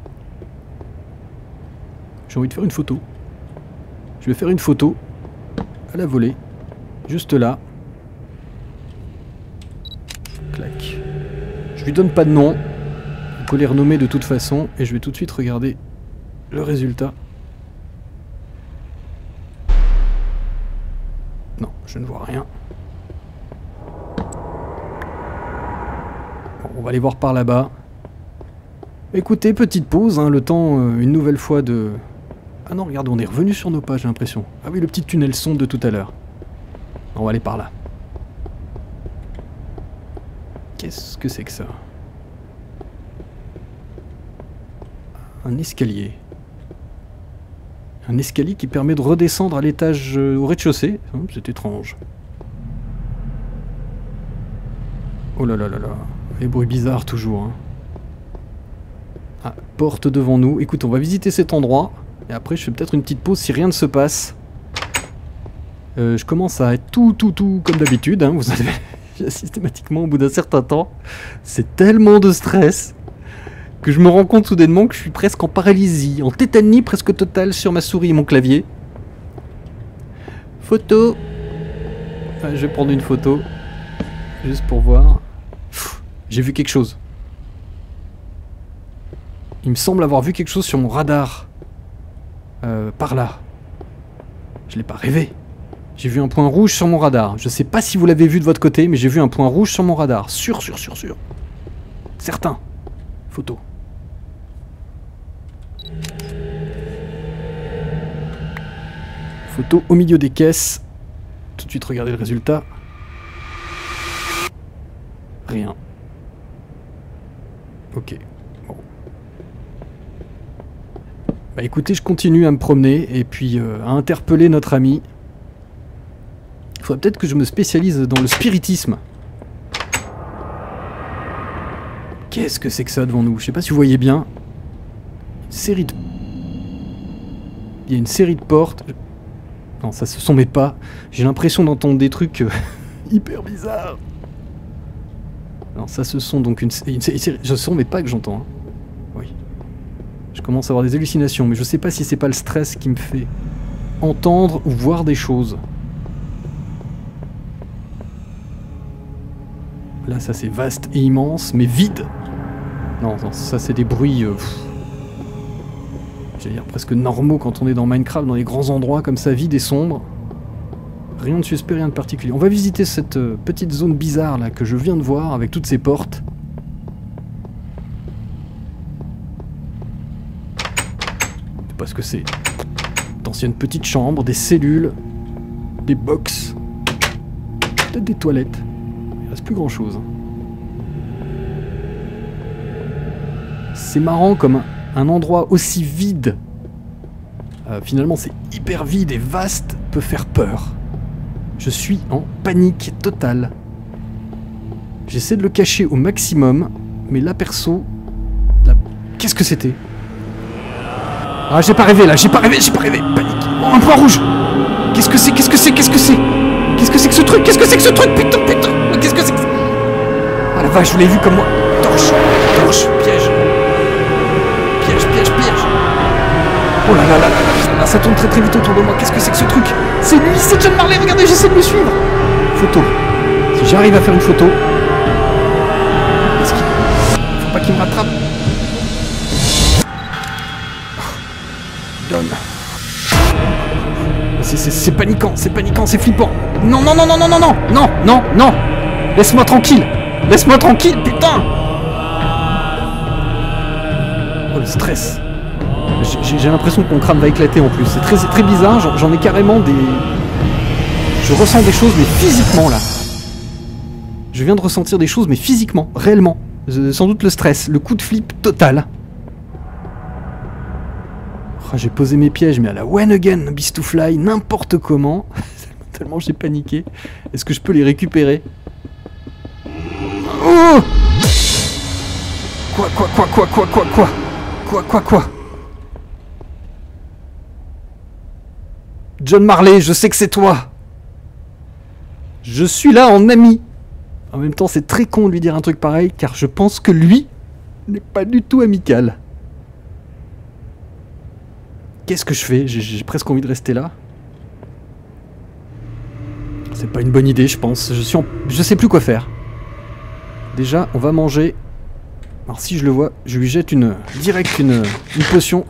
J'ai envie de faire une photo. Je vais faire une photo à la volée. Juste là. Clac. Je lui donne pas de nom. On peut les renommer de toute façon. Et je vais tout de suite regarder le résultat. Non, je ne vois rien. Bon, on va aller voir par là-bas. Écoutez, petite pause, hein, le temps, euh, une nouvelle fois de... Ah non, regarde, on est revenu sur nos pas, j'ai l'impression. Ah oui, le petit tunnel sombre de tout à l'heure. On va aller par là. Qu'est-ce que c'est que ça? Un escalier. Un escalier qui permet de redescendre à l'étage, euh, au rez-de-chaussée. Hum, c'est étrange. Oh là là là là. Les bruits bizarres toujours. Hein. Ah, porte devant nous. Écoute, on va visiter cet endroit. Et après, je fais peut-être une petite pause si rien ne se passe. Euh, je commence à être tout, tout, tout comme d'habitude. Hein, vous savez, systématiquement, au bout d'un certain temps, c'est tellement de stress que je me rends compte soudainement que je suis presque en paralysie, en tétanie presque totale sur ma souris et mon clavier. Photo. Ah, je vais prendre une photo. Juste pour voir. J'ai vu quelque chose. Il me semble avoir vu quelque chose sur mon radar. Euh, par là. Je l'ai pas rêvé. J'ai vu un point rouge sur mon radar. Je sais pas si vous l'avez vu de votre côté, mais j'ai vu un point rouge sur mon radar. Sûr, sûr, sûr, sûr. Certain. Photo. Photo au milieu des caisses. Tout de suite, regardez le résultat. Rien. Ok. Bon. Bah écoutez, je continue à me promener et puis euh, à interpeller notre ami. Il faudrait peut-être que je me spécialise dans le spiritisme. Qu'est-ce que c'est que ça devant nous? Je sais pas si vous voyez bien. Une série de... Il y a une série de portes. Non, ça ce sont mes pas. J'ai l'impression d'entendre des trucs euh, hyper bizarres. Non, ça ce sont donc une, une, une série... Ce sont mes pas que j'entends. Hein. Oui. Je commence à avoir des hallucinations, mais je sais pas si c'est pas le stress qui me fait entendre ou voir des choses. Là, ça c'est vaste et immense, mais vide. Non, non ça c'est des bruits... Euh, J'allais dire presque normaux quand on est dans Minecraft, dans les grands endroits comme ça, vides et sombres. Rien de suspect, rien de particulier. On va visiter cette euh, petite zone bizarre là que je viens de voir avec toutes ces portes. Je sais pas ce que c'est. D'anciennes petites chambres, des cellules, des box, peut-être des toilettes. Il reste plus grand chose. C'est marrant comme un... Un endroit aussi vide, euh, finalement c'est hyper vide et vaste, peut faire peur. Je suis en panique totale. J'essaie de le cacher au maximum, mais là perso... Là... Qu'est-ce que c'était? Ah j'ai pas rêvé là, j'ai pas rêvé, j'ai pas rêvé, panique. Oh un point rouge. Qu'est-ce que c'est, qu'est-ce que c'est, qu'est-ce que c'est? Qu'est-ce que c'est que ce truc? Qu'est-ce que c'est que ce truc? Putain, putain. Qu'est-ce que c'est que ça? Ah la vache, je l'ai vu comme moi. Torche, torche, piège. Piège, piège, piège. Oh là là là là là là, ça tourne très très vite autour de moi. Qu'est-ce que c'est que ce truc? C'est lui, c'est John Marley, regardez, j'essaie de le suivre. Photo. Si j'arrive à faire une photo... Est-ce qu'il... Faut pas qu'il me rattrape. John. C'est paniquant, c'est paniquant, c'est flippant. Non, non, non, non, non, non, non, non, non, non. Laisse-moi tranquille. Laisse-moi tranquille, putain. Oh, le stress. J'ai l'impression que mon crâne va éclater en plus. C'est très, très bizarre, j'en ai carrément des... Je ressens des choses, mais physiquement, là. Je viens de ressentir des choses, mais physiquement, réellement. Sans doute le stress, le coup de flip total. Oh, j'ai posé mes pièges, mais à la one again, Beast to Fly, n'importe comment. Tellement j'ai paniqué. Est-ce que je peux les récupérer? Oh! Quoi, quoi, quoi, quoi, quoi, quoi, quoi? Quoi, quoi, quoi? John Marley, je sais que c'est toi. Je suis là en ami. En même temps, c'est très con de lui dire un truc pareil, car je pense que lui n'est pas du tout amical. Qu'est-ce que je fais? J'ai presque envie de rester là. C'est pas une bonne idée, je pense. Je suis en... Je sais plus quoi faire. Déjà, on va manger. Alors si je le vois, je lui jette une... Direct une, une potion.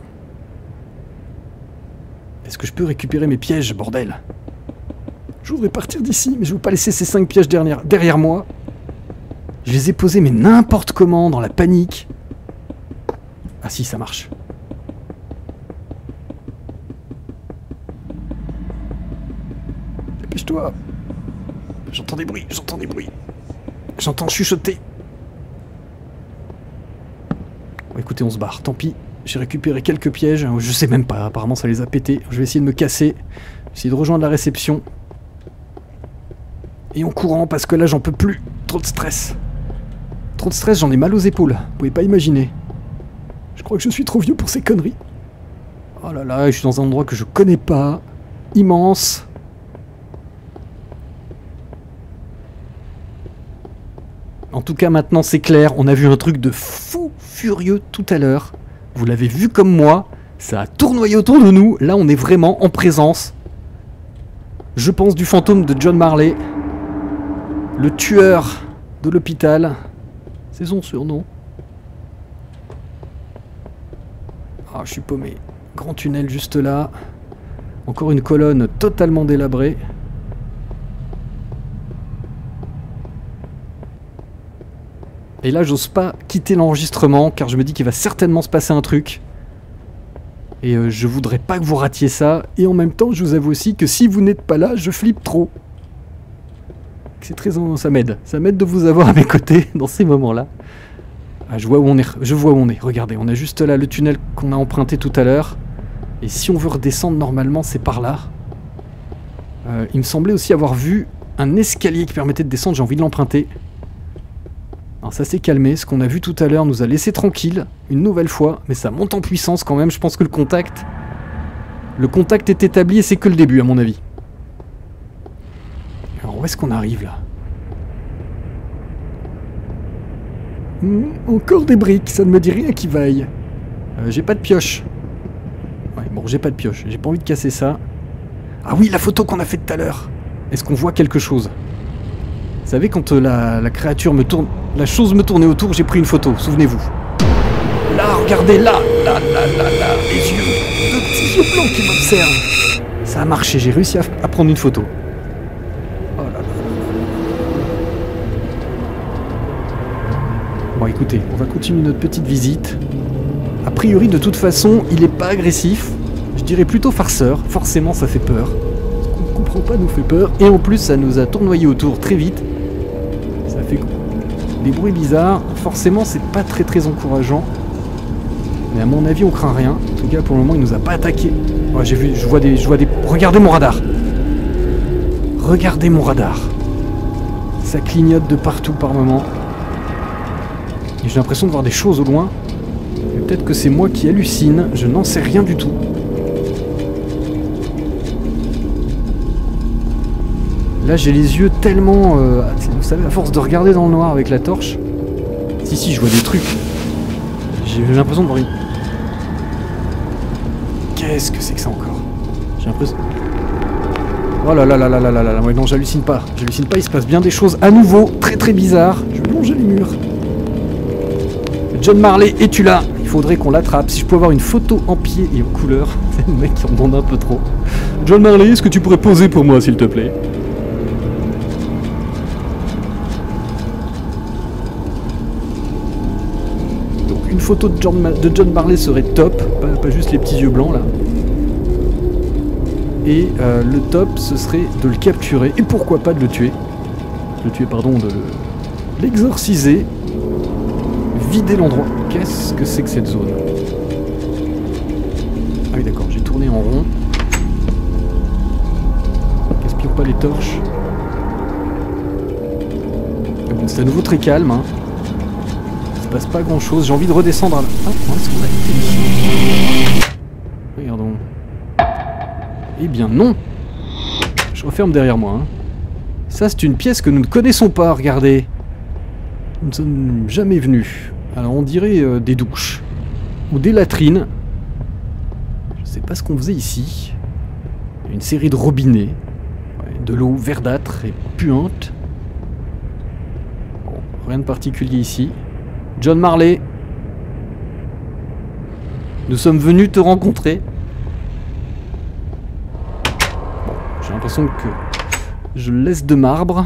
Est-ce que je peux récupérer mes pièges, bordel? Je voudrais partir d'ici, mais je veux pas laisser ces cinq pièges derrière, derrière moi. Je les ai posés, mais n'importe comment, dans la panique. Ah si, ça marche. Dépêche-toi. J'entends des bruits, j'entends des bruits. J'entends chuchoter. Bon, écoutez, on se barre, tant pis. J'ai récupéré quelques pièges, je sais même pas, apparemment ça les a pétés. Je vais essayer de me casser, essayer de rejoindre la réception. Et en courant, parce que là j'en peux plus. Trop de stress. Trop de stress, j'en ai mal aux épaules. Vous pouvez pas imaginer. Je crois que je suis trop vieux pour ces conneries. Oh là là, je suis dans un endroit que je connais pas. Immense. En tout cas, maintenant c'est clair. On a vu un truc de fou furieux tout à l'heure. Vous l'avez vu comme moi. Ça a tournoyé autour de nous. Là, on est vraiment en présence. Je pense du fantôme de John Marley. Le tueur de l'hôpital. C'est son surnom. Ah, je suis paumé. Grand tunnel juste là. Encore une colonne totalement délabrée. Et là, j'ose pas quitter l'enregistrement car je me dis qu'il va certainement se passer un truc. Et euh, je voudrais pas que vous ratiez ça. Et en même temps, je vous avoue aussi que si vous n'êtes pas là, je flippe trop. C'est très, ça m'aide. Ça m'aide de vous avoir à mes côtés dans ces moments-là. Ah, je vois où on est. Je vois où on est. Regardez, on a juste là le tunnel qu'on a emprunté tout à l'heure. Et si on veut redescendre, normalement, c'est par là. Euh, il me semblait aussi avoir vu un escalier qui permettait de descendre. J'ai envie de l'emprunter. Alors ça s'est calmé, ce qu'on a vu tout à l'heure nous a laissé tranquille, une nouvelle fois, mais ça monte en puissance quand même, je pense que le contact... Le contact est établi et c'est que le début à mon avis. Alors où est-ce qu'on arrive là? mmh, Encore des briques, ça ne me dit rien qui vaille. Euh, j'ai pas de pioche. Ouais bon, j'ai pas de pioche, j'ai pas envie de casser ça. Ah oui, la photo qu'on a faite tout à l'heure. Est-ce qu'on voit quelque chose? Vous savez, quand euh, la, la créature me tourne... La chose me tournait autour, j'ai pris une photo, souvenez-vous. Là, regardez, là, là, là, là, là, les yeux, deux petits yeux blancs qui m'observent. Ça a marché, j'ai réussi à, à prendre une photo. Oh là là. Bon, écoutez, on va continuer notre petite visite. A priori, de toute façon, il est pas agressif. Je dirais plutôt farceur, forcément ça fait peur. Ce qu'on ne comprend pas nous fait peur. Et en plus, ça nous a tournoyé autour très vite. Ça fait... des bruits bizarres, forcément c'est pas très très encourageant. Mais à mon avis on craint rien. En tout cas pour le moment il nous a pas attaqué. Oh, j'ai vu, je vois des. Je vois des. Regardez mon radar. Regardez mon radar. Ça clignote de partout par moment. Et j'ai l'impression de voir des choses au loin. Peut-être que c'est moi qui hallucine, je n'en sais rien du tout. Là j'ai les yeux tellement... Euh, vous savez, à force de regarder dans le noir avec la torche... Si si, je vois des trucs. J'ai l'impression de voir une... Qu'est-ce que c'est que ça encore? J'ai l'impression... Oh là là là là là là là, ouais, non j'hallucine pas. J'hallucine pas, il se passe bien des choses à nouveau, très très bizarres. Je vais longer les murs. John Marley, es-tu là? Il faudrait qu'on l'attrape. Si je peux avoir une photo en pied et en couleur. C'est le mec qui en demande un peu trop. John Marley, est-ce que tu pourrais poser pour moi s'il te plaît? Une photo de John, de John Marley serait top, pas, pas juste les petits yeux blancs là. Et euh, le top ce serait de le capturer, et pourquoi pas de le tuer. De le tuer, pardon, de l'exorciser, vider l'endroit. Qu'est-ce que c'est que cette zone? Ah oui d'accord, j'ai tourné en rond. Gaspillons pas les torches. Mais bon, c'est à nouveau très calme, hein. Il se passe pas grand chose, j'ai envie de redescendre à la... Ah, est-ce qu'on a été ici? Regardons. Eh bien non. Je referme derrière moi. Hein. Ça c'est une pièce que nous ne connaissons pas, regardez. Nous ne sommes jamais venus. Alors on dirait euh, des douches. Ou des latrines. Je sais pas ce qu'on faisait ici. Une série de robinets. Ouais, de l'eau verdâtre et puante. Bon, rien de particulier ici. John Marley, nous sommes venus te rencontrer. Bon, j'ai l'impression que je le laisse de marbre.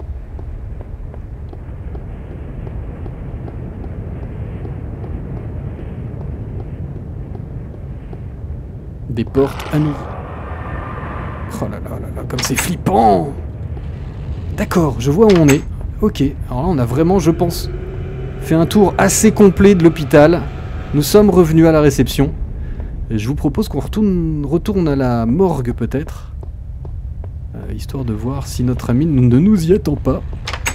Des portes à nouveau. Oh là là là là, comme c'est flippant! D'accord, je vois où on est. Ok, alors là on a vraiment, je pense... fait un tour assez complet de l'hôpital. Nous sommes revenus à la réception. Et je vous propose qu'on retourne, retourne à la morgue peut-être. Euh, histoire de voir si notre ami ne nous y attend pas.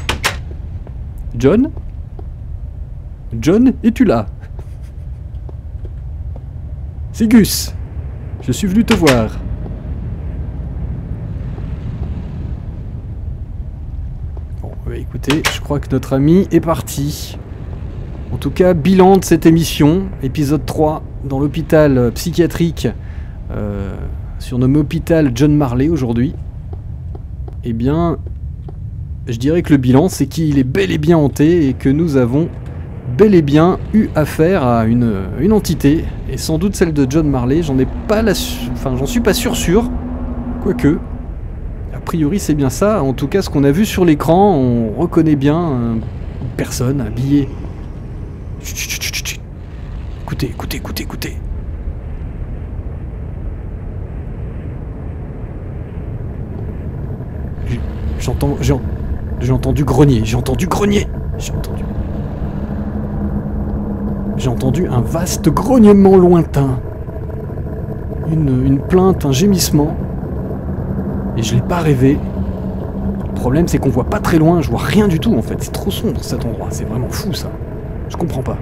John? John, es-tu là? C'est Gus. Je suis venu te voir. Bon, bah, écoutez, je crois que notre ami est parti. En tout cas, bilan de cette émission, épisode trois, dans l'hôpital psychiatrique, euh, surnommé hôpital John Marley aujourd'hui. Eh bien, je dirais que le bilan, c'est qu'il est bel et bien hanté et que nous avons bel et bien eu affaire à une, une entité, et sans doute celle de John Marley. J'en ai pas la, enfin j'en suis pas sûr sûr, quoique. A priori c'est bien ça. En tout cas, ce qu'on a vu sur l'écran, on reconnaît bien une personne habillée. Chut, chut, chut, chut. Écoutez, écoutez, écoutez, écoutez. J'entends, j'ai, j'ai entendu grogner, j'ai entendu grogner, j'ai entendu. J'ai entendu un vaste grognement lointain. Une, une plainte, un gémissement. Et je l'ai pas rêvé. Le problème c'est qu'on voit pas très loin, je vois rien du tout en fait. C'est trop sombre cet endroit, c'est vraiment fou ça. Je comprends pas.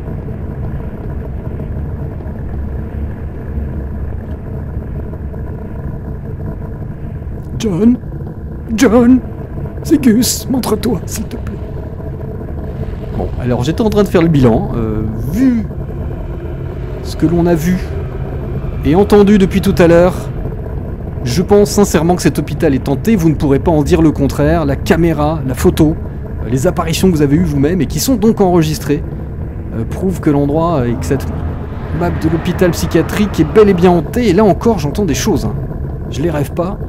John John C'est Gus, montre-toi, s'il te plaît. Bon, alors j'étais en train de faire le bilan. Euh, vu ce que l'on a vu et entendu depuis tout à l'heure, je pense sincèrement que cet hôpital est tenté. Vous ne pourrez pas en dire le contraire. La caméra, la photo, euh, les apparitions que vous avez eues vous-même et qui sont donc enregistrées euh, prouvent que l'endroit et que cette map de l'hôpital psychiatrique est bel et bien hanté. Et là encore, j'entends des choses. Hein. Je les rêve pas.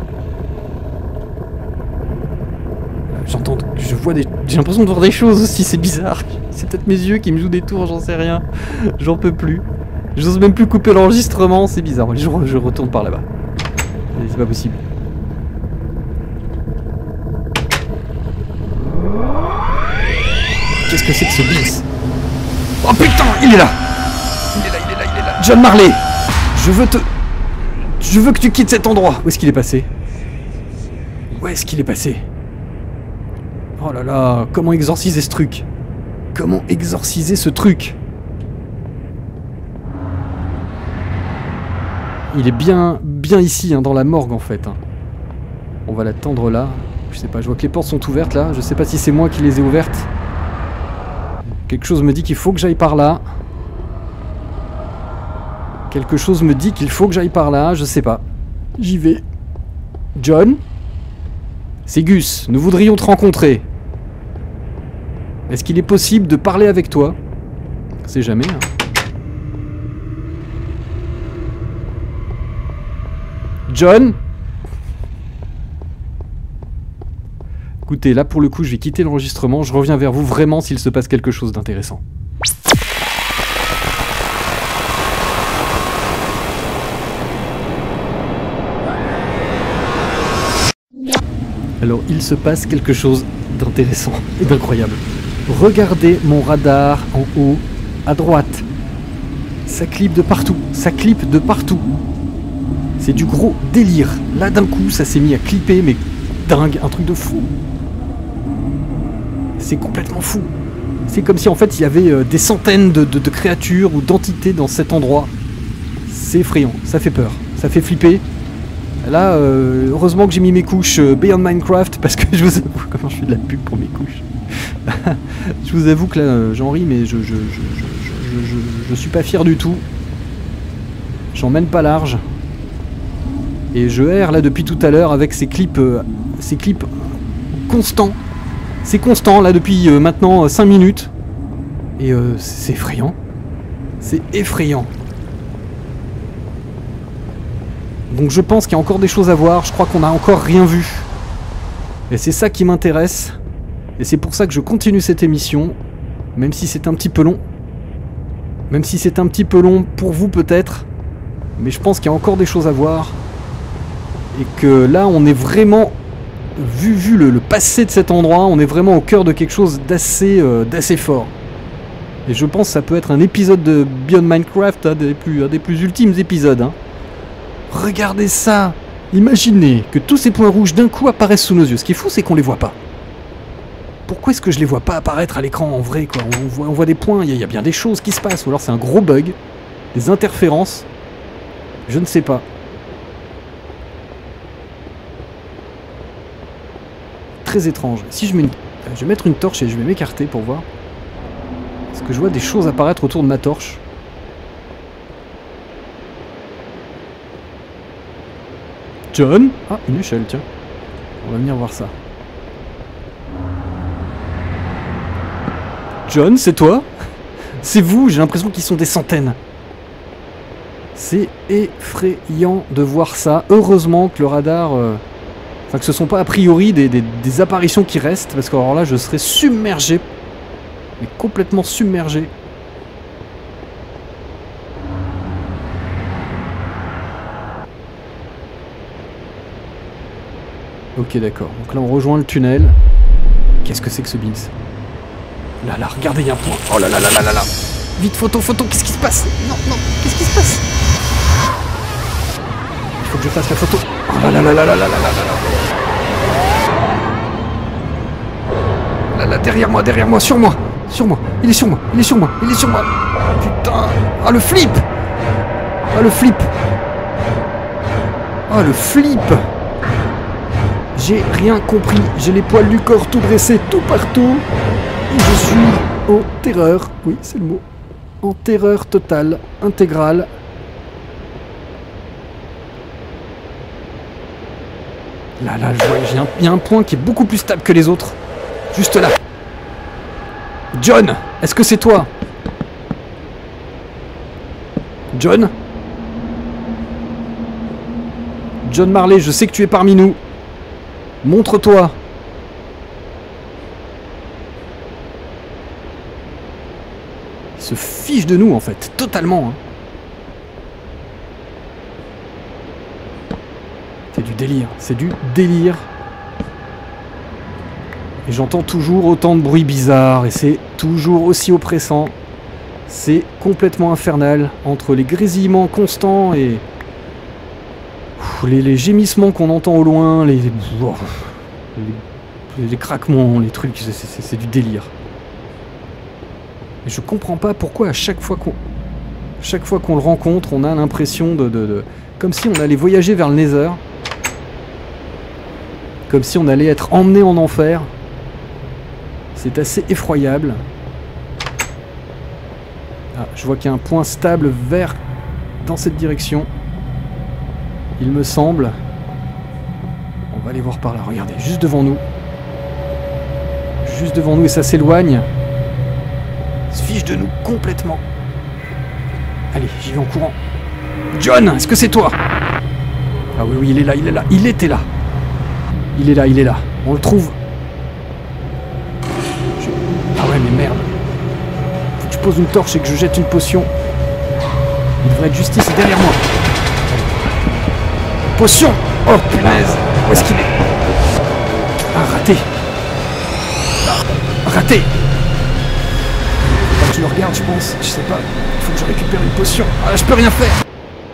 J'entends, je vois des... J'ai l'impression de voir des choses aussi, c'est bizarre. C'est peut-être mes yeux qui me jouent des tours, j'en sais rien. J'en peux plus. J'ose même plus couper l'enregistrement, c'est bizarre. Je, je retourne par là-bas. C'est pas possible. Qu'est-ce que c'est que ce blitz? Oh putain, il est là. Il est là, il est là, il est là. John Marley, je veux te... Je veux que tu quittes cet endroit. Où est-ce qu'il est passé? Où est-ce qu'il est passé? Oh là là, comment exorciser ce truc? Comment exorciser ce truc? Il est bien, bien ici, hein, dans la morgue en fait. Hein. On va l'attendre là. Je sais pas, je vois que les portes sont ouvertes là. Je sais pas si c'est moi qui les ai ouvertes. Quelque chose me dit qu'il faut que j'aille par là. Quelque chose me dit qu'il faut que j'aille par là, je sais pas. J'y vais. John? C'est Gus, nous voudrions te rencontrer. Est-ce qu'il est possible de parler avec toi? On sait jamais. Hein. John? Écoutez, là pour le coup je vais quitter l'enregistrement. Je reviens vers vous vraiment s'il se passe quelque chose d'intéressant. Alors il se passe quelque chose d'intéressant et d'incroyable. Regardez mon radar en haut, à droite. Ça clip de partout, ça clip de partout. C'est du gros délire. Là d'un coup ça s'est mis à clipper, mais dingue, un truc de fou. C'est complètement fou. C'est comme si en fait il y avait euh, des centaines de, de, de créatures ou d'entités dans cet endroit. C'est effrayant, ça fait peur, ça fait flipper. Là, euh, heureusement que j'ai mis mes couches euh, Beyond Minecraft, parce que je vous avoue, comment je fais de la pub pour mes couches. Je vous avoue que là, euh, j'en ris, mais je, je, je, je, je, je, je suis pas fier du tout. J'en mène pas large. Et je erre là depuis tout à l'heure avec ces clips, euh, ces clips constants. C'est constant là depuis euh, maintenant cinq minutes. Et euh, c'est effrayant. C'est effrayant. Donc je pense qu'il y a encore des choses à voir, je crois qu'on n'a encore rien vu. Et c'est ça qui m'intéresse. Et c'est pour ça que je continue cette émission, même si c'est un petit peu long. Même si c'est un petit peu long pour vous peut-être. Mais je pense qu'il y a encore des choses à voir. Et que là on est vraiment, vu, vu le, le passé de cet endroit, on est vraiment au cœur de quelque chose d'assez euh, d'assez fort. Et je pense que ça peut être un épisode de Beyond Minecraft, un des plus, un des plus ultimes épisodes. Hein. Regardez ça! Imaginez que tous ces points rouges d'un coup apparaissent sous nos yeux. Ce qui est fou, c'est qu'on les voit pas. Pourquoi est-ce que je les vois pas apparaître à l'écran en vrai, quoi? On voit, on voit des points, il y, y a bien des choses qui se passent. Ou alors c'est un gros bug, des interférences. Je ne sais pas. Très étrange. Si je mets une... Je vais mettre une torche et je vais m'écarter pour voir. Est-ce que je vois des choses apparaître autour de ma torche? John? Ah, une échelle, tiens. On va venir voir ça. John, c'est toi? C'est vous, j'ai l'impression qu'ils sont des centaines. C'est effrayant de voir ça. Heureusement que le radar... Euh... Enfin, que ce sont pas a priori des, des, des apparitions qui restent, parce que alors là, je serais submergé. Mais complètement submergé. Ok, d'accord. Donc là, on rejoint le tunnel. Qu'est-ce que c'est que ce Beans? Là, là, regardez, il y a un point. Oh là là là là là là. Vite, photo, photo, qu'est-ce qui se passe? Non, non, qu'est-ce qui se passe? Il faut que je fasse la photo. Oh là là là là là là là là là. Là, là, derrière moi, derrière moi, sur moi. Sur moi, il est sur moi, il est sur moi, il est sur moi. Putain. Ah, le flip. Ah, le flip. Ah, le flip. J'ai rien compris, j'ai les poils du corps tout dressés tout partout. Et je suis en terreur, oui c'est le mot. En terreur totale, intégrale. Là, là, je vois, il y a un point qui est beaucoup plus stable que les autres. Juste là. John, est-ce que c'est toi? John? John Marley, je sais que tu es parmi nous. Montre-toi. Il se fiche de nous en fait, totalement. Hein. C'est du délire, c'est du délire. Et j'entends toujours autant de bruits bizarres et c'est toujours aussi oppressant. C'est complètement infernal entre les grésillements constants et... Les, les gémissements qu'on entend au loin, les, oh, les, les craquements, les trucs, c'est du délire. Et je comprends pas pourquoi à chaque fois qu'on chaque fois qu'on le rencontre, on a l'impression de, de, de... Comme si on allait voyager vers le Nether. Comme si on allait être emmené en enfer. C'est assez effroyable. Ah, je vois qu'il y a un point stable vers dans cette direction. Il me semble. On va aller voir par là. Regardez, juste devant nous. Juste devant nous et ça s'éloigne. Il se fiche de nous complètement. Allez, j'y vais en courant. John, est-ce que c'est toi? Ah oui, oui, il est là, il est là. Il était là. Il est là, il est là. On le trouve. Je... Ah ouais, mais merde. Faut que je pose une torche et que je jette une potion. Il devrait être juste ici, derrière moi. Potion! Oh punaise! Où est-ce qu'il est? Ah, raté! Raté! Faut que tu le regardes, je pense. Je sais pas. Il faut que je récupère une potion. Ah, je peux rien faire!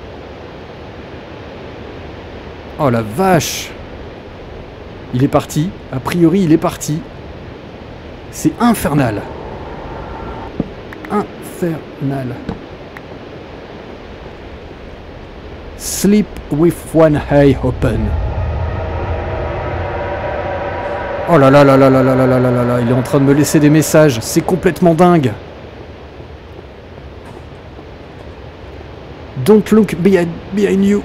Oh la vache! Il est parti. A priori, il est parti. C'est infernal. Infernal. Sleep with one eye open. Oh là là là là là là là là là là là, il est en train de me laisser des messages, c'est complètement dingue. Don't look behind, behind you.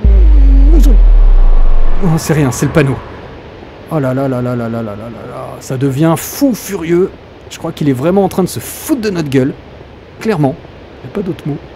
Oh, c'est rien, c'est le panneau. Oh là là là là là là là là là, ça devient fou furieux. Je crois qu'il est vraiment en train de se foutre de notre gueule. Clairement, il n'y a pas d'autre mot.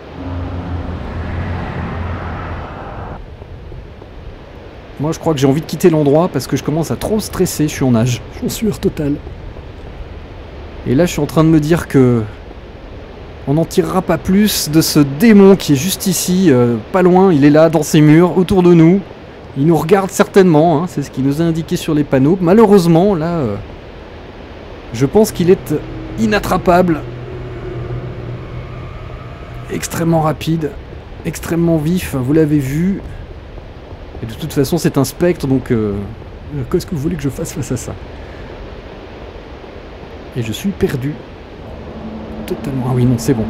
Moi, je crois que j'ai envie de quitter l'endroit parce que je commence à trop stresser. Je suis en nage. Je suis en sueur totale. Et là, je suis en train de me dire que... on n'en tirera pas plus de ce démon qui est juste ici, euh, pas loin. Il est là, dans ces murs, autour de nous. Il nous regarde certainement. Hein, c'est ce qu'il nous a indiqué sur les panneaux. Malheureusement, là... Euh, je pense qu'il est inattrapable. Extrêmement rapide. Extrêmement vif. Vous l'avez vu. Et de toute façon, c'est un spectre, donc... Euh, qu'est-ce que vous voulez que je fasse face à ça? Et je suis perdu. Totalement... Ah oui, non, c'est bon.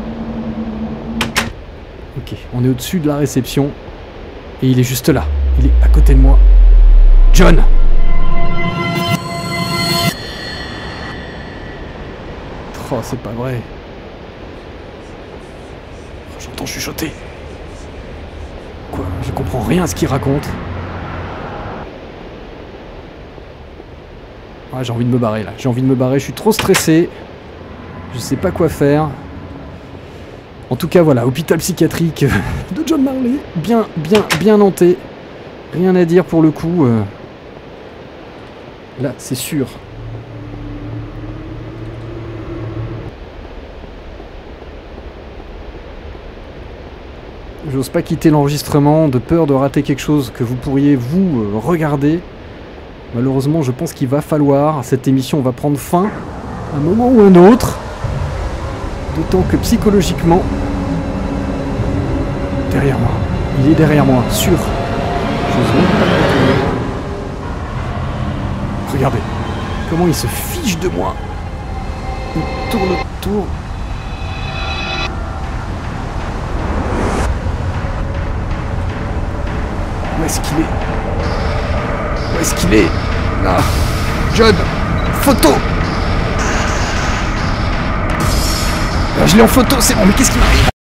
Ok, on est au-dessus de la réception. Et il est juste là. Il est à côté de moi. John! Oh, c'est pas vrai. Oh, j'entends chuchoter. Quoi? Je comprends rien à ce qu'il raconte. Ah, j'ai envie de me barrer là. J'ai envie de me barrer. Je suis trop stressé. Je sais pas quoi faire. En tout cas, voilà, hôpital psychiatrique de John Marley. Bien, bien, bien hanté. Rien à dire pour le coup. Euh... Là, c'est sûr. J'ose pas quitter l'enregistrement de peur de rater quelque chose que vous pourriez vous euh, regarder. Malheureusement, je pense qu'il va falloir. Cette émission va prendre fin à un moment ou un autre. D'autant que psychologiquement... Derrière moi. Il est derrière moi, sûr. J'ose même pas le retourner. Regardez. Comment il se fiche de moi. Il tourne autour. Où est-ce qu'il est? Où est-ce qu'il est? Là. John. Photo. Là, je l'ai en photo, c'est bon, mais qu'est-ce qu'il m'arrive?